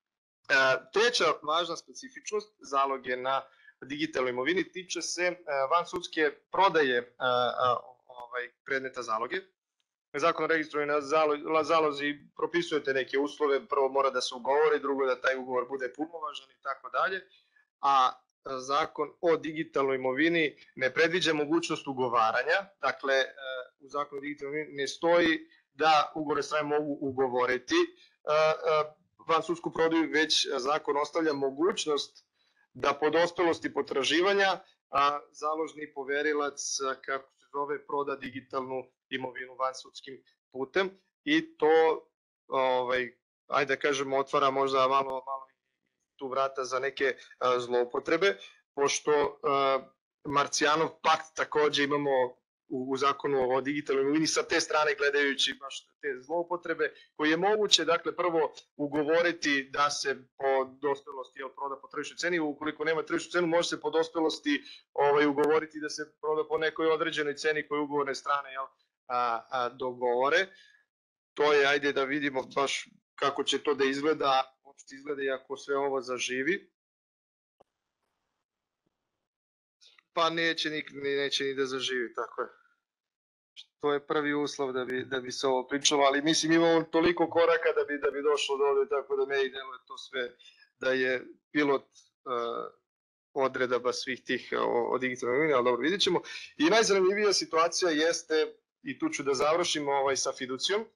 Treća važna specifičnost zaloge na digitalnoj imovini tiče se vansudske prodaje ovaj, predmeta zaloge. Zakon o registrovanju na zalo, zalozi propisujete neke uslove, prvo mora da se ugovori, drugo da taj ugovor bude punovažan i tako dalje, a zakon o digitalnoj imovini ne predviđa mogućnost ugovaranja, dakle u zakonu o digitalnoj imovini ne stoji da ugovorne strane mogu ugovoriti vansudsku prodaju, već zakon ostavlja mogućnost da po dospelosti potraživanja a založni poverilac, kako se zove, proda digitalnu imovinu vansudskim putem i to, ovaj, ajde da kažemo, otvara možda malo, malo tu vrata za neke a, zloupotrebe, pošto a, Marcijanov pakt takođe imamo u, u zakonu o digitalnoj imovini sa te strane gledajući baš te zloupotrebe, koje je moguće, dakle, prvo ugovoriti da se po dospelosti jel, proda po tržišnoj ceni, ukoliko nema tržišnu cenu, može se po dospelosti ovaj, ugovoriti da se proda po nekoj određenoj ceni koju ugovorne strane jel, a, a, dogovore. To je, ajde da vidimo baš kako će to da izgleda, uopšte izgleda i ako sve ovo zaživi. Pa neće ni, neće ni da zaživi, tako je. To je prvi uslov da bi, da bi se ovo pričalo, ali mislim imamo toliko koraka da bi, da bi došlo do ovde, tako da meni deluje to sve da je pilot uh, odredaba svih tih o, o digitalnoj imovini, ali dobro, vidjet ćemo. I najzanimljivija situacija jeste, i tu ću da završim ovaj, sa fiducijom.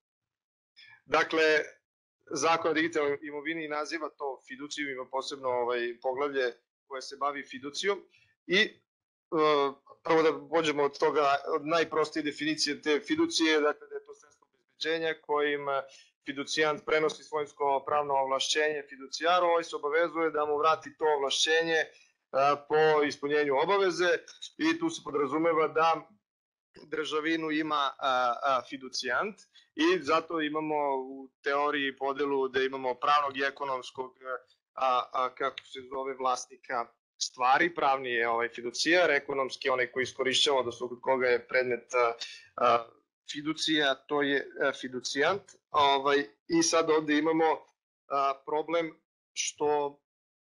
Dakle, zakon o digitalnoj imovini naziva to fiducijom, ima posebno ovaj, poglavlje koje se bavi fiducijom i Uh, prvo da pođemo od toga, od najprostije definicije te fiducije, dakle da je to sredstvo obezbeđenja kojim fiducijant prenosi svojinsko pravno ovlašćenje fiducijaru, ovaj se obavezuje da mu vrati to ovlašćenje uh, po ispunjenju obaveze i tu se podrazumeva da državinu ima uh, uh, fiducijant i zato imamo u teoriji podelu da imamo pravnog i ekonomskog, a, a, kako se zove, vlasnika stvari, pravni je ovaj fiducijar, ekonomski onaj koji iskorišćava, odnosno kod koga je predmet a, a, fiducija, to je a, fiducijant. Ovaj, I sad ovde imamo a, problem što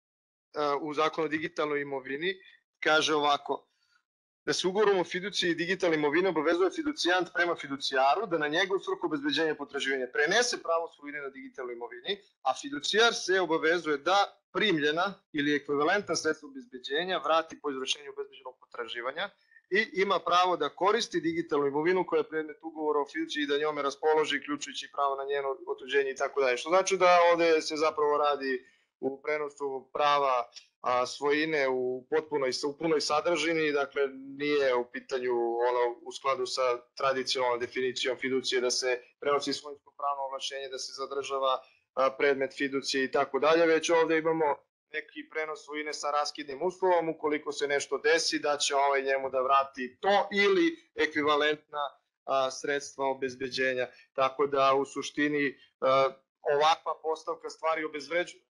a, u zakonu o digitalnoj imovini kaže ovako, da se ugovorom o fiduciji i digitalne imovine obavezuje fiducijant prema fiducijaru da na njegov svrhu obezbeđenja potraživanja prenese pravo svojine na digitalnoj imovini, a fiducijar se obavezuje da primljena ili ekvivalentna sredstva obezbeđenja vrati po izvršenju obezbeđenog potraživanja i ima pravo da koristi digitalnu imovinu koja je predmet ugovora o fiduciji i da njome raspoloži, uključujući pravo na njeno otuđenje i tako dalje. Što znači da ovde se zapravo radi u prenosu prava a, svojine u potpunoj, u punoj sadržini, dakle nije u pitanju ono u skladu sa tradicionalnom definicijom fiducije da se prenosi svojinsko pravno ovlašćenje, da se zadržava a, predmet fiducije i tako dalje, već ovde imamo neki prenos svojine sa raskidnim uslovom, ukoliko se nešto desi da će ovaj njemu da vrati to ili ekvivalentna a, sredstva obezbeđenja. Tako da u suštini a, ovakva postavka stvari obezvređuje.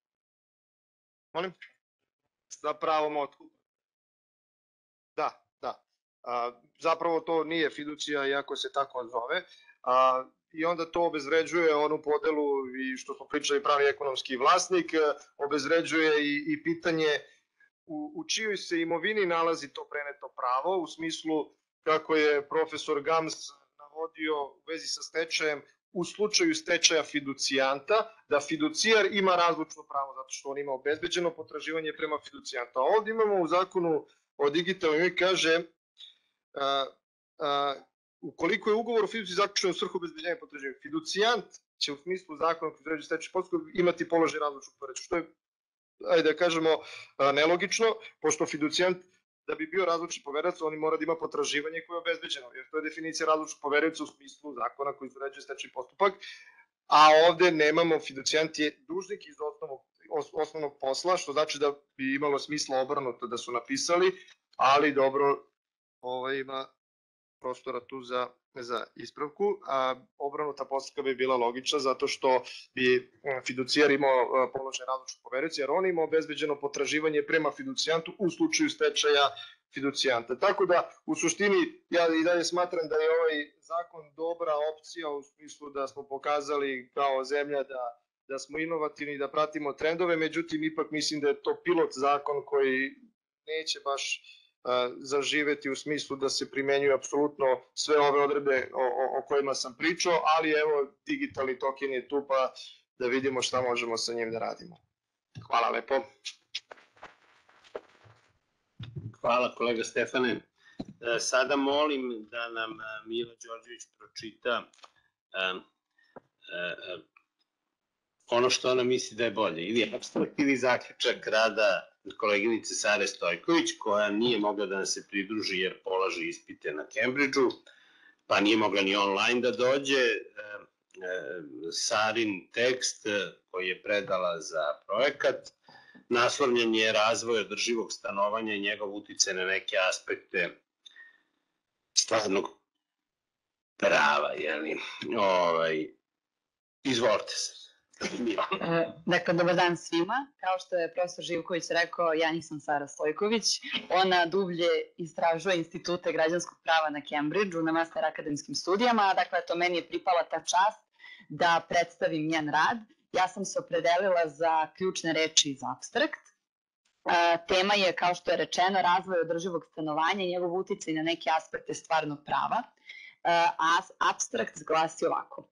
Molim? Za pravom otkupa. Da, da. A, zapravo to nije fiducija, iako se tako zove. A, I onda to obezvređuje onu podelu i što smo pričali pravni ekonomski vlasnik, obezvređuje i, i pitanje u, u čijoj se imovini nalazi to preneto pravo, u smislu kako je profesor Gams navodio u vezi sa stečajem, u slučaju stečaja fiducijanta, da fiducijar ima razlučno pravo, zato što on ima obezbeđeno potraživanje prema fiducijanta. A ovdje imamo u zakonu o digitalnoj imovini kaže a, a, ukoliko je ugovor o fiduciji zaključen u svrhu obezbeđenja potraživanja, fiducijant će u smislu zakona koji određuje stečaj postupak imati položaj razlučnog poverilaca, što je, ajde da kažemo, nelogično, pošto fiducijant da bi bio razlučni poverilac, on mora da ima potraživanje koje je obezbeđeno, jer to je definicija razlučnog poverilaca u smislu zakona koji uređuje stečaj postupak, a ovde nemamo, fiducijant je dužnik iz osnovnog, osnovnog posla, što znači da bi imalo smisla obrnuto da su napisali, ali dobro, ovo ima prostora tu za, za ispravku, a obrnuta postavka bi bila logična zato što bi fiducijar imao položaj razlučnog poverilaca, jer on ima obezbeđeno potraživanje prema fiducijantu u slučaju stečaja fiducijanta. Tako da u suštini ja i dalje smatram da je ovaj zakon dobra opcija u smislu da smo pokazali kao zemlja da, da smo inovativni, da pratimo trendove, međutim ipak mislim da je to pilot zakon koji neće baš zaživeti u smislu da se primenjuju apsolutno sve ove odredbe o, o, o kojima sam pričao, ali evo digitalni token je tu pa da vidimo šta možemo sa njim da radimo. Hvala lepo. Hvala kolega Stefane. Sada molim da nam Mila Đorđević pročita ono što ona misli da je bolje, ili apstrakt ili zaključak rada koleginice Sare Stojković, koja nije mogla da nam se pridruži jer polaže ispite na Cambridgeu, pa nije mogla ni online da dođe. Sarin tekst koji je predala za projekat naslovljen je Razvoj održivog stanovanja i njegov uticaj na neke aspekte stvarnog prava, jeli? Ovaj, izvolite se. Dakle, dobar dan svima. Kao što je profesor Živković rekao, ja nisam Sara Stojković. Ona dublje istražuje institute građanskog prava na Cambridgeu na master akademskim studijama. Dakle, to meni je pripala ta čast da predstavim njen rad. Ja sam se opredelila za ključne reči iz apstrakt. Tema je, kao što je rečeno, razvoj održivog stanovanja i njegov uticaj na neke aspekte stvarnog prava. A apstrakt glasi ovako.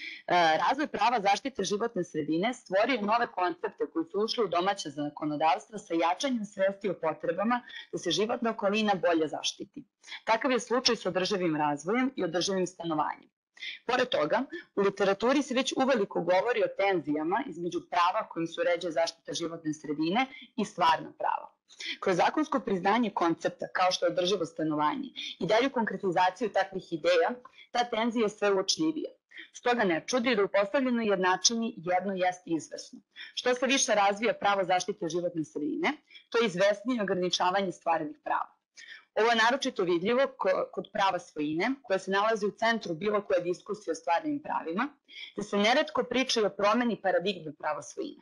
Razvoj prava zaštite životne sredine stvorio nove koncepte koji su ušli u domaće zakonodavstva sa jačanjem svesti o potrebama da se životna okolina bolje zaštiti. Takav je slučaj sa održivim razvojem i održivim stanovanjem. Pored toga, u literaturi se već uveliko govori o tenzijama između prava kojim se uređuje zaštita životne sredine i stvarna prava. Kroz zakonsko priznanje koncepta kao što je održivo stanovanje i dalju konkretizaciju takvih ideja, ta tenzija je sve uočljivija. Stoga ne čudi da u postavljenoj jednačini jedno jeste izvesno. Što se više razvija pravo zaštite životne sredine, to je izvesnije ograničavanje stvarnih prava. Ovo je naročito vidljivo kod prava svojine, koja se nalazi u centru bilo koje diskusije o stvarnim pravima, te se neretko priča o promeni paradigme prava svojine.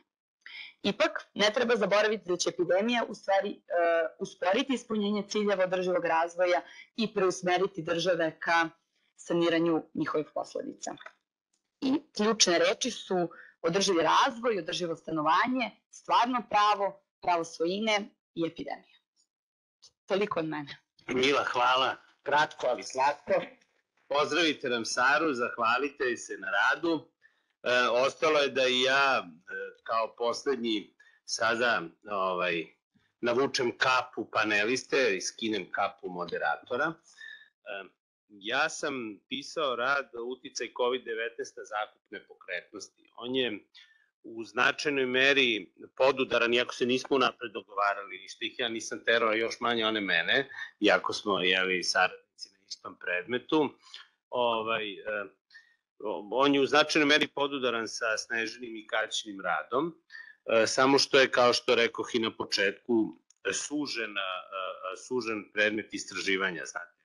Ipak, ne treba zaboraviti da će epidemija u stvari usporiti ispunjenje ciljeva održivog razvoja i preusmeriti države ka saniranju njihovih posledica. I ključne reči su održivi razvoj, održivo stanovanje, stvarno pravo, pravo svojine i epidemija. Toliko od mene. Mila, hvala. Kratko, ali slatko. Pozdravite nam Saru, zahvalite joj se na radu. E, ostalo je da i ja, kao poslednji, sada ovaj, navučem kapu paneliste i skinem kapu moderatora. E, Ja sam pisao rad o uticaj kovid devetnaest na zakup nepokretnosti. On je u značajnoj meri podudaran, iako se nismo napred dogovarali, ništa ih ja nisam terao, još manje one mene, iako smo jeli, saradnici na istom predmetu. Ovaj, eh, on je u značajnoj meri podudaran sa Snežinim i Kaćinim radom, eh, samo što je, kao što rekoh i na početku, sužen, eh, sužen predmet istraživanja, znate.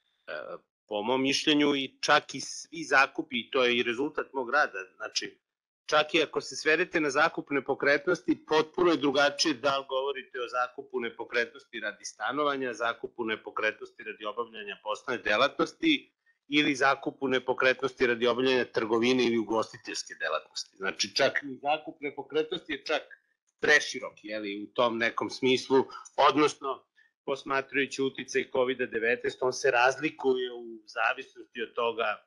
Eh, po mom mišljenju i čak i svi zakupi, i to je i rezultat mog rada, znači čak i ako se svedete na zakup nepokretnosti, potpuno je drugačije da li govorite o zakupu nepokretnosti radi stanovanja, zakupu nepokretnosti radi obavljanja poslovne delatnosti ili zakupu nepokretnosti radi obavljanja trgovine ili ugostiteljske delatnosti. Znači čak i zakup nepokretnosti je čak preširok, jeli, u tom nekom smislu, odnosno posmatrajući uticaj kovid devetnaest, on se razlikuje u zavisnosti od toga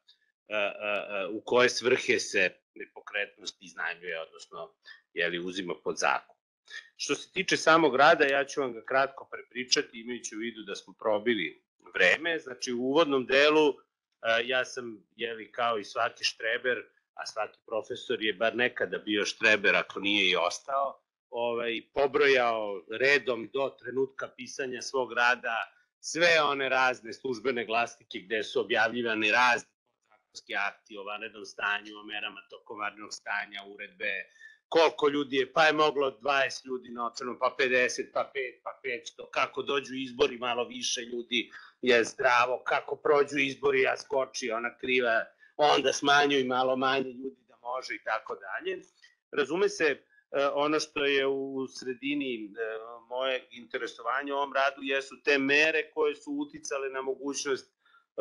u koje svrhe se nepokretnost iznajmljuje, odnosno jeli, uzima pod zakup. Što se tiče samog rada, ja ću vam ga kratko prepričati, imajući u vidu da smo probili vreme. Znači, u uvodnom delu ja sam, jeli, kao i svaki štreber, a svaki profesor je bar nekada bio štreber, ako nije i ostao, Ovaj, pobrojao redom do trenutka pisanja svog rada sve one razne službene glasnike gde su objavljivani razni zakonski akti o vanrednom stanju, o merama tokom vanrednog stanja, uredbe, koliko ljudi je, pa je moglo dvadeset ljudi na ocenu, pa pedeset, pa pet, pa petsto, kako dođu izbori, malo više ljudi je zdravo, kako prođu izbori, a skoči ona kriva, onda smanjuju malo manje ljudi da može i tako dalje. Razume se, ono što je u sredini moje interesovanja u ovom radu jesu te mere koje su uticale na mogućnost,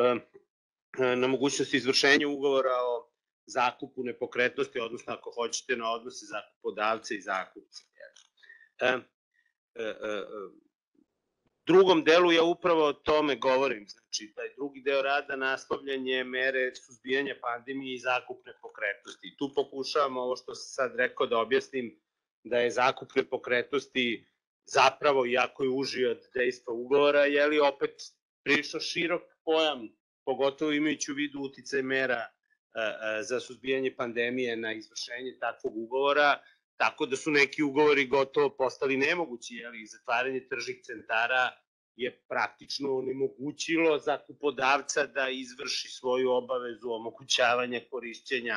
na mogućnost izvršenja ugovora o zakupu nepokretnosti, odnosno ako hoćete na odnose zakupodavca i zakupca. drugom delu ja upravo o tome govorim, znači taj drugi deo rada naslovljanje mere suzbijanja pandemije i zakup nepokretnosti. Tu pokušavam ovo što sam sad rekao da objasnim da je zakup nepokretnosti zapravo, iako je uži od dejstva ugovora, je li opet prilično širok pojam, pogotovo imajući u vidu uticaj mera za suzbijanje pandemije na izvršenje takvog ugovora, tako da su neki ugovori gotovo postali nemogući, jer i zatvaranje tržnih centara je praktično onemogućilo zakupodavca da izvrši svoju obavezu omogućavanja korišćenja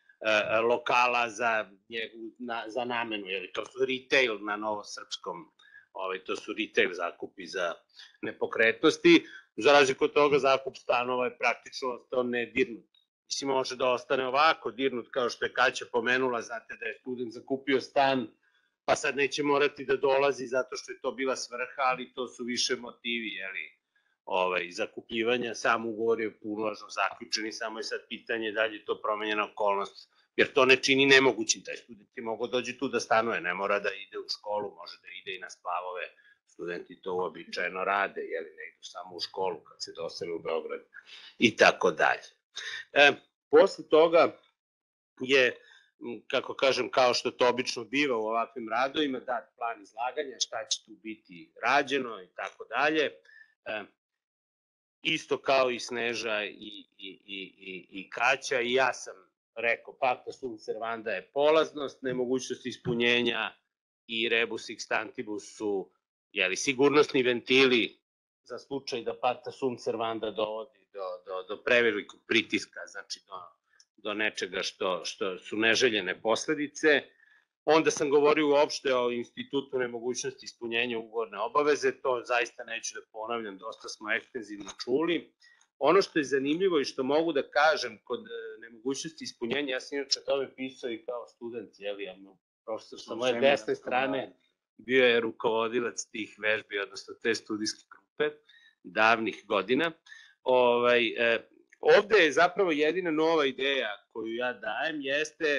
lokala za, na, za namenu, jer to su retail na novosrpskom, ovaj, to su retail zakupi za nepokretnosti, za razliku od toga zakup stanova je praktično ostao nedirnut. Mislim, može da ostane ovako dirnut, kao što je Kaća pomenula, znate da je student zakupio stan, pa sad neće morati da dolazi zato što je to bila svrha, ali to su više motivi, jeli, ovaj, zakupljivanja, sam ugovor je punovažno zaključen i samo je sad pitanje da li je to promenjena okolnost, jer to ne čini nemogućim, taj student je mogo dođe tu da stanuje, ne mora da ide u školu, može da ide i na splavove, studenti to uobičajeno rade, jeli, ne idu samo u školu kad se dosele u Beograd i tako dalje. E, posle toga je, kako kažem, kao što to obično biva u ovakvim radovima, dat plan izlaganja, šta će tu biti rađeno i tako dalje. E, isto kao i Sneža i, i, i, i, i Kaća, i ja sam rekao, pacta sunt servanda je polaznost, nemogućnost ispunjenja i rebus sic stantibus su, jeli, sigurnosni ventili za slučaj da pacta sunt servanda dovodi do, do, do prevelikog pritiska, znači do, do nečega što, što su neželjene posledice. Onda sam govorio uopšte o institutu nemogućnosti ispunjenja ugovorne obaveze, to zaista neću da ponavljam, dosta smo ekstenzivno čuli. Ono što je zanimljivo i što mogu da kažem kod nemogućnosti ispunjenja, ja sam inače tome pisao i kao student, jeli, ja profesor sa moje desne strane bio je rukovodilac tih vežbi, odnosno te studijske grupe, davnih godina. Ovaj, eh, ovde je zapravo jedina nova ideja koju ja dajem, jeste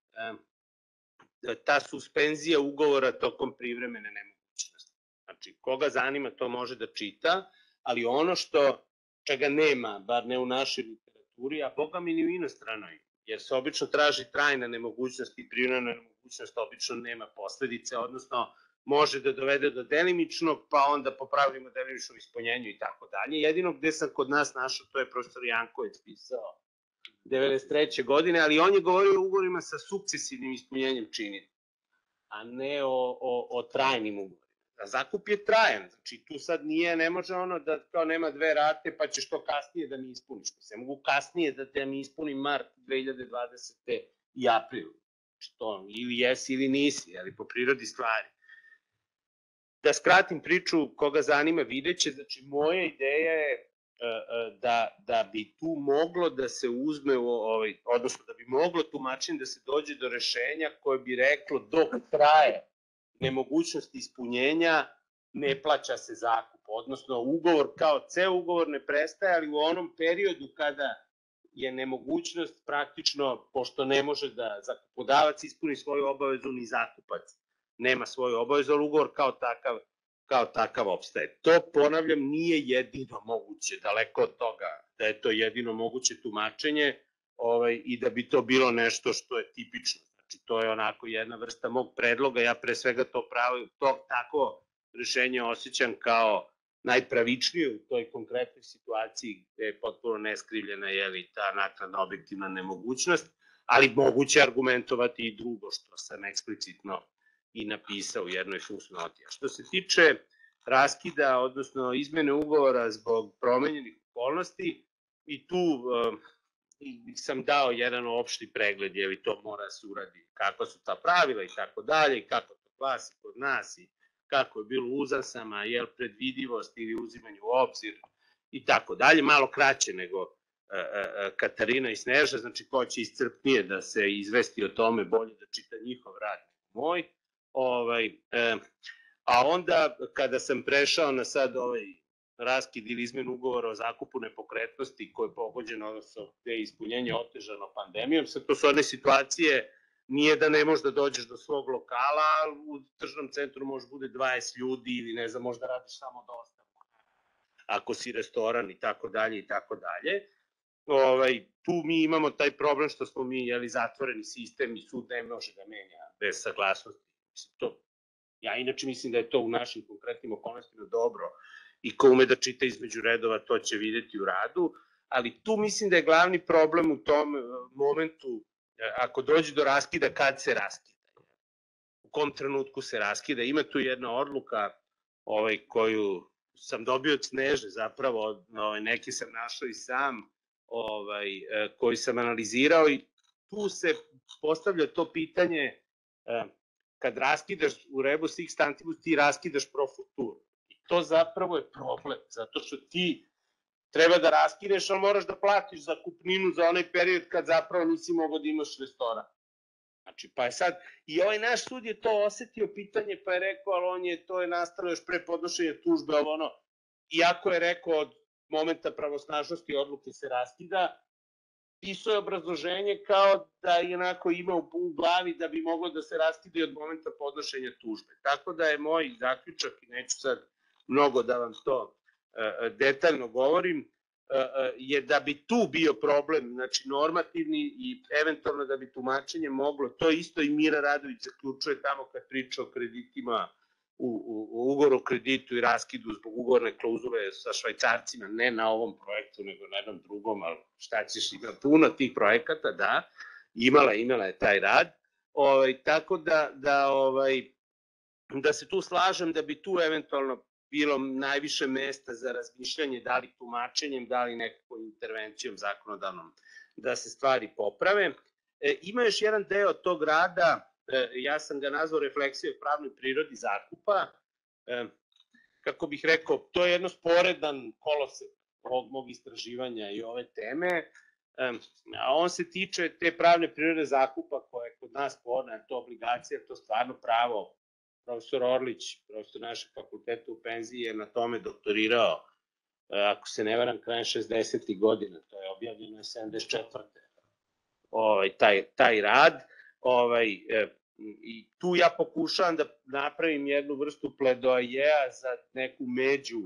eh, ta suspenzija ugovora tokom privremene nemogućnosti. Znači, koga zanima to može da čita, ali ono što čega nema, bar ne u našoj literaturi, a boga mi ni u inostranoj, jer se obično traži trajna nemogućnost i privremena nemogućnost obično nema posledice, odnosno može da dovede do delimičnog, pa onda po pravilima delimičnog ispunjenju i tako dalje. Jedino gde sam kod nas našao, to je profesor Janković pisao devedeset treće godine, ali on je govorio o ugovorima sa sukcesivnim ispunjenjem činjenja, a ne o, o, o trajnim ugovorima. A zakup je trajan, znači tu sad nije, ne može ono da kao nema dve rate pa ćeš to kasnije da mi ispuniš. Se mogu kasnije da te mi ispunim mart dve hiljade dvadesete i april. Znači to ili jesi ili nisi, ali po prirodi stvari. Da skratim priču, koga zanima videće, znači moja ideja je da, da bi tu moglo da se uzme, ovaj, odnosno da bi moglo tumačenje da se dođe do rešenja koje bi reklo dok traje nemogućnost ispunjenja, ne plaća se zakup, odnosno ugovor kao ceo ugovor ne prestaje, ali u onom periodu kada je nemogućnost praktično, pošto ne može da zakupodavac ispuni svoju obavezu, ni zakupac nema svoju obavezu, ali ugovor kao takav, kao takav opstaje. To, ponavljam, nije jedino moguće, daleko od toga da je to jedino moguće tumačenje ovaj, i da bi to bilo nešto što je tipično. Znači, to je onako jedna vrsta mog predloga, ja pre svega to pravo, to tako rešenje osjećam kao najpravičnije u toj konkretnoj situaciji gde je potpuno neskrivljena jeli, ta naknadna objektivna nemogućnost, ali moguće argumentovati i drugo što sam eksplicitno i napisao u jednoj fusnoti. A što se tiče raskida, odnosno izmene ugovora zbog promenjenih okolnosti, i tu um, sam dao jedan opšti pregled, je li to mora se uradi, kako su ta pravila i tako dalje, i kako to glasi kod nas i kako je bilo uzasama, je li predvidivost ili uzimanje u obzir i tako dalje, malo kraće nego uh, uh, Katarina i Sneža, znači ko će iscrpnije da se izvesti o tome, bolje da čita njihov rad nego moj. Ovaj, eh, a onda kada sam prešao na sad ovaj raskid ili izmenu ugovora o zakupu nepokretnosti koje je pogođeno, odnosno gde je ispunjenje otežano pandemijom, sad to su one situacije, nije da ne možeš da dođeš do svog lokala, u tržnom centru može bude dvadeset ljudi ili ne znam, možda radiš samo dostavu ako si restoran i tako dalje i tako dalje. Ovaj, tu mi imamo taj problem što smo mi jeli, zatvoreni sistem i sud ne može da menja bez saglasnosti. To, ja inače mislim da je to u našim konkretnim okolnostima dobro i ko ume da čita između redova to će videti u radu, ali tu mislim da je glavni problem u tom momentu ako dođe do raskida, kad se raskida. U kom trenutku se raskida. Ima tu jedna odluka ovaj, koju sam dobio od Sneže zapravo, ovaj, neki sam našao i sam, ovaj, koji sam analizirao i tu se postavlja to pitanje kad raskidaš u rebus x tantibus ti raskidaš pro futuro. I to zapravo je problem, zato što ti treba da raskideš, ali moraš da platiš zakupninu za onaj period kad zapravo nisi mogao da imaš restoran. Znači, pa je sad, i ovaj naš sud je to osetio pitanje, pa je rekao, ali on je, to je nastalo još pre podnošenja tužbe, ali ono, iako je rekao od momenta pravosnažnosti odluke se raskida, pisao je obrazloženje kao da je onako imao u glavi da bi moglo da se raskida i od momenta podnošenja tužbe. Tako da je moj zaključak, i neću sad mnogo da vam to detaljno govorim, je da bi tu bio problem, znači normativni i eventualno da bi tumačenje moglo, to isto i Mira Radović zaključuje tamo kad priča o kreditima, u, u, u ugovoru o kreditu i raskidu zbog ugovorne klauzule sa Švajcarcima, ne na ovom projektu, nego na jednom drugom, ali šta ćeš, ima puno tih projekata, da, imala, imala je taj rad, ovaj, tako da, da, ovaj, da se tu slažem da bi tu eventualno bilo najviše mesta za razmišljanje, da li tumačenjem, da li nekakvom intervencijom zakonodavnom, da se stvari poprave. E, ima još jedan deo tog rada, e, ja sam ga nazvao refleksija o pravnoj prirodi zakupa, e, kako bih rekao, to je jedno sporedan kolosek ovog mog istraživanja i ove teme, e, a on se tiče te pravne prirode zakupa koja je kod nas povodna, to obligacija, to stvarno pravo. Profesor Orlić, profesor našeg fakulteta u penziji, je na tome doktorirao, ako se ne varam, krajem šezdesetih godina, to je objavljeno je sedamdeset četvrte Ovaj, taj, taj rad. Ovaj, i tu ja pokušavam da napravim jednu vrstu pledoajeja za neku među,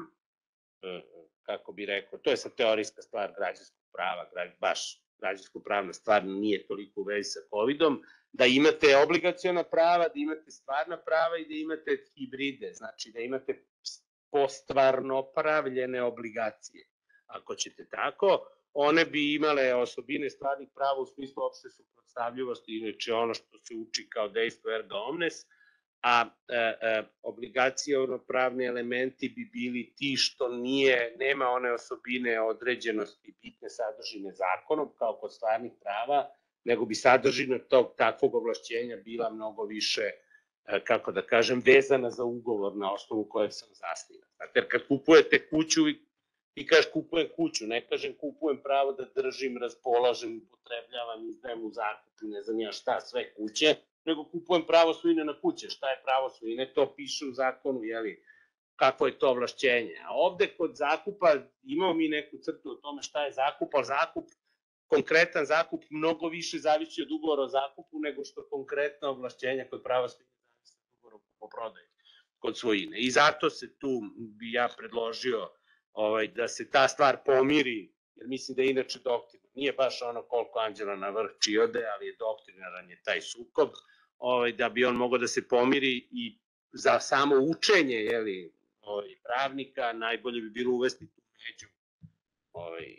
kako bi rekao, to je sad teorijska stvar građanskog prava, baš građansko-pravna stvar nije toliko u vezi sa kovidom, da imate obligaciona prava, da imate stvarna prava i da imate hibride, znači da imate postvarno pravljene obligacije. Ako ćete tako, one bi imale osobine stvarnih prava u smislu opšte suprotstavljivosti, inače ono što se uči kao dejstvo erga omnes, a e, e, obligacijono-pravni elementi bi bili ti što nije, nema one osobine određenosti bitne sadržine zakonom, kao kod stvarnih prava, nego bi sadržina tog takvog ovlašćenja bila mnogo više, kako da kažem, vezana za ugovor na osnovu kojeg sam zasnivan. Jer kad kupujete kuću i kažeš kupujem kuću, ne kažem kupujem pravo da držim, raspolažem, upotrebljavam, izdajem u zakupu, ne znam ja šta, sve kuće, nego kupujem pravo svojine na kuće. Šta je pravo svojine, to piše u zakonu, jeli, kako je to ovlašćenje. A ovde kod zakupa imamo mi neku crtu o tome šta je zakup, ali zakup, konkretan zakup mnogo više zavisi od ugovora o zakupu nego što konkretna ovlašćenja kod prava svojine zavisi od ugovora o prodaji kod svojine. I zato se tu bi ja predložio ovaj, da se ta stvar pomiri, jer mislim da je inače doktrina. Nije baš ono koliko anđela na vrh čiode, ali je doktrinaran je taj sukob, ovaj, da bi on mogao da se pomiri i za samo učenje jeli, ovaj, pravnika najbolje bi bilo uvesti tu među ovaj,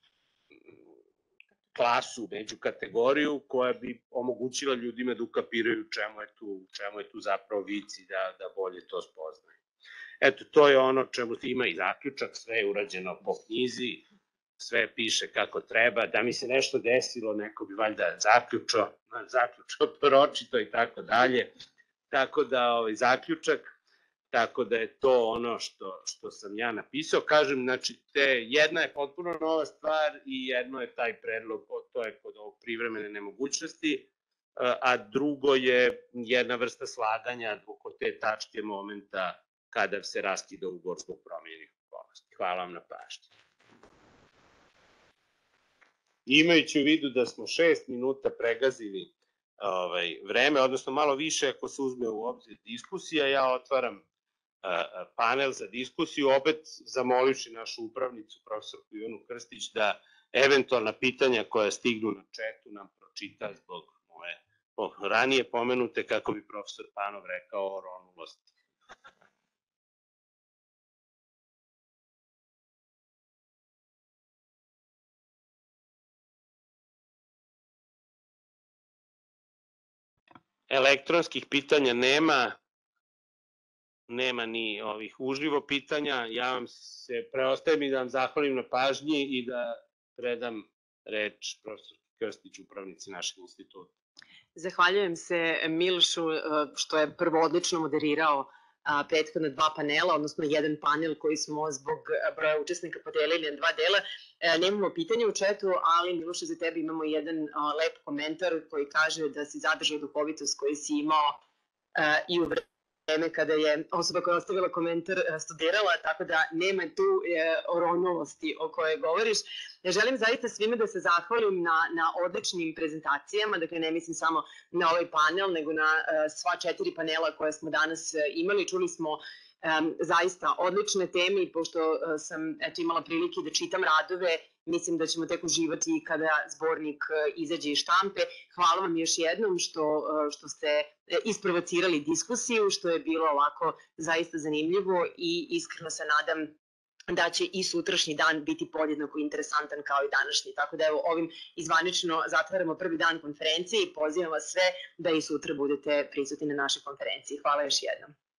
klasu, među kategoriju koja bi omogućila ljudima da ukapiraju čemu je tu, čemu je tu zapravo vici da, da bolje to spoznaju. Eto, to je ono čemu ima i zaključak, sve je urađeno po knjizi, sve piše kako treba, da mi se nešto desilo, neko bi valjda zaključao, zaključao poročito i tako dalje. Tako da, ovaj, zaključak, tako da je to ono što, što sam ja napisao. Kažem, znači, te, jedna je potpuno nova stvar i jedno je taj predlog, to je kod ovog privremene nemogućnosti, a drugo je jedna vrsta slaganja oko te tačke momenta kada se raskida ugovor zbog promenjenih okolnosti. Hvala vam na pažnji. Imajući u vidu da smo šest minuta pregazili ovaj, vreme, odnosno malo više ako se uzme u obzir diskusija, ja otvaram panel za diskusiju, opet zamolivši našu upravnicu, profesorku Ivanu Krstić, da eventualna pitanja koja stignu na četu nam pročita zbog moje ranije pomenute, kako bi profesor Panov rekao, oronulosti. Elektronskih pitanja nema, nema ni ovih uživo pitanja. Ja vam se preostajem i da vam zahvalim na pažnji i da predam reč profesor Krstić, upravnici našeg instituta. Zahvaljujem se Milošu što je prvo odlično moderirao prethodna dva panela, odnosno jedan panel koji smo zbog broja učesnika podelili na dva dela. Nemamo pitanja u četu, ali Miloše, za tebe imamo jedan lep komentar koji kaže da si zadržao duhovitost koju si imao i u vreme kada je osoba koja je ostavila komentar studirala, tako da nema tu oronulosti o kojoj govoriš. Želim zaista svima da se zahvalim na, na odličnim prezentacijama, dakle ne mislim samo na ovaj panel, nego na sva četiri panela koje smo danas imali. Čuli smo um, zaista odlične teme i pošto uh, sam eto, imala prilike da čitam radove, mislim da ćemo tek uživati kada zbornik uh, izađe iz štampe. Hvala vam još jednom što, uh, što ste isprovocirali diskusiju, što je bilo ovako zaista zanimljivo i iskreno se nadam da će i sutrašnji dan biti podjednako interesantan kao i današnji. Tako da evo ovim izvanično zatvaramo prvi dan konferencije i pozivam vas sve da i sutra budete prisutni na našoj konferenciji. Hvala još jednom.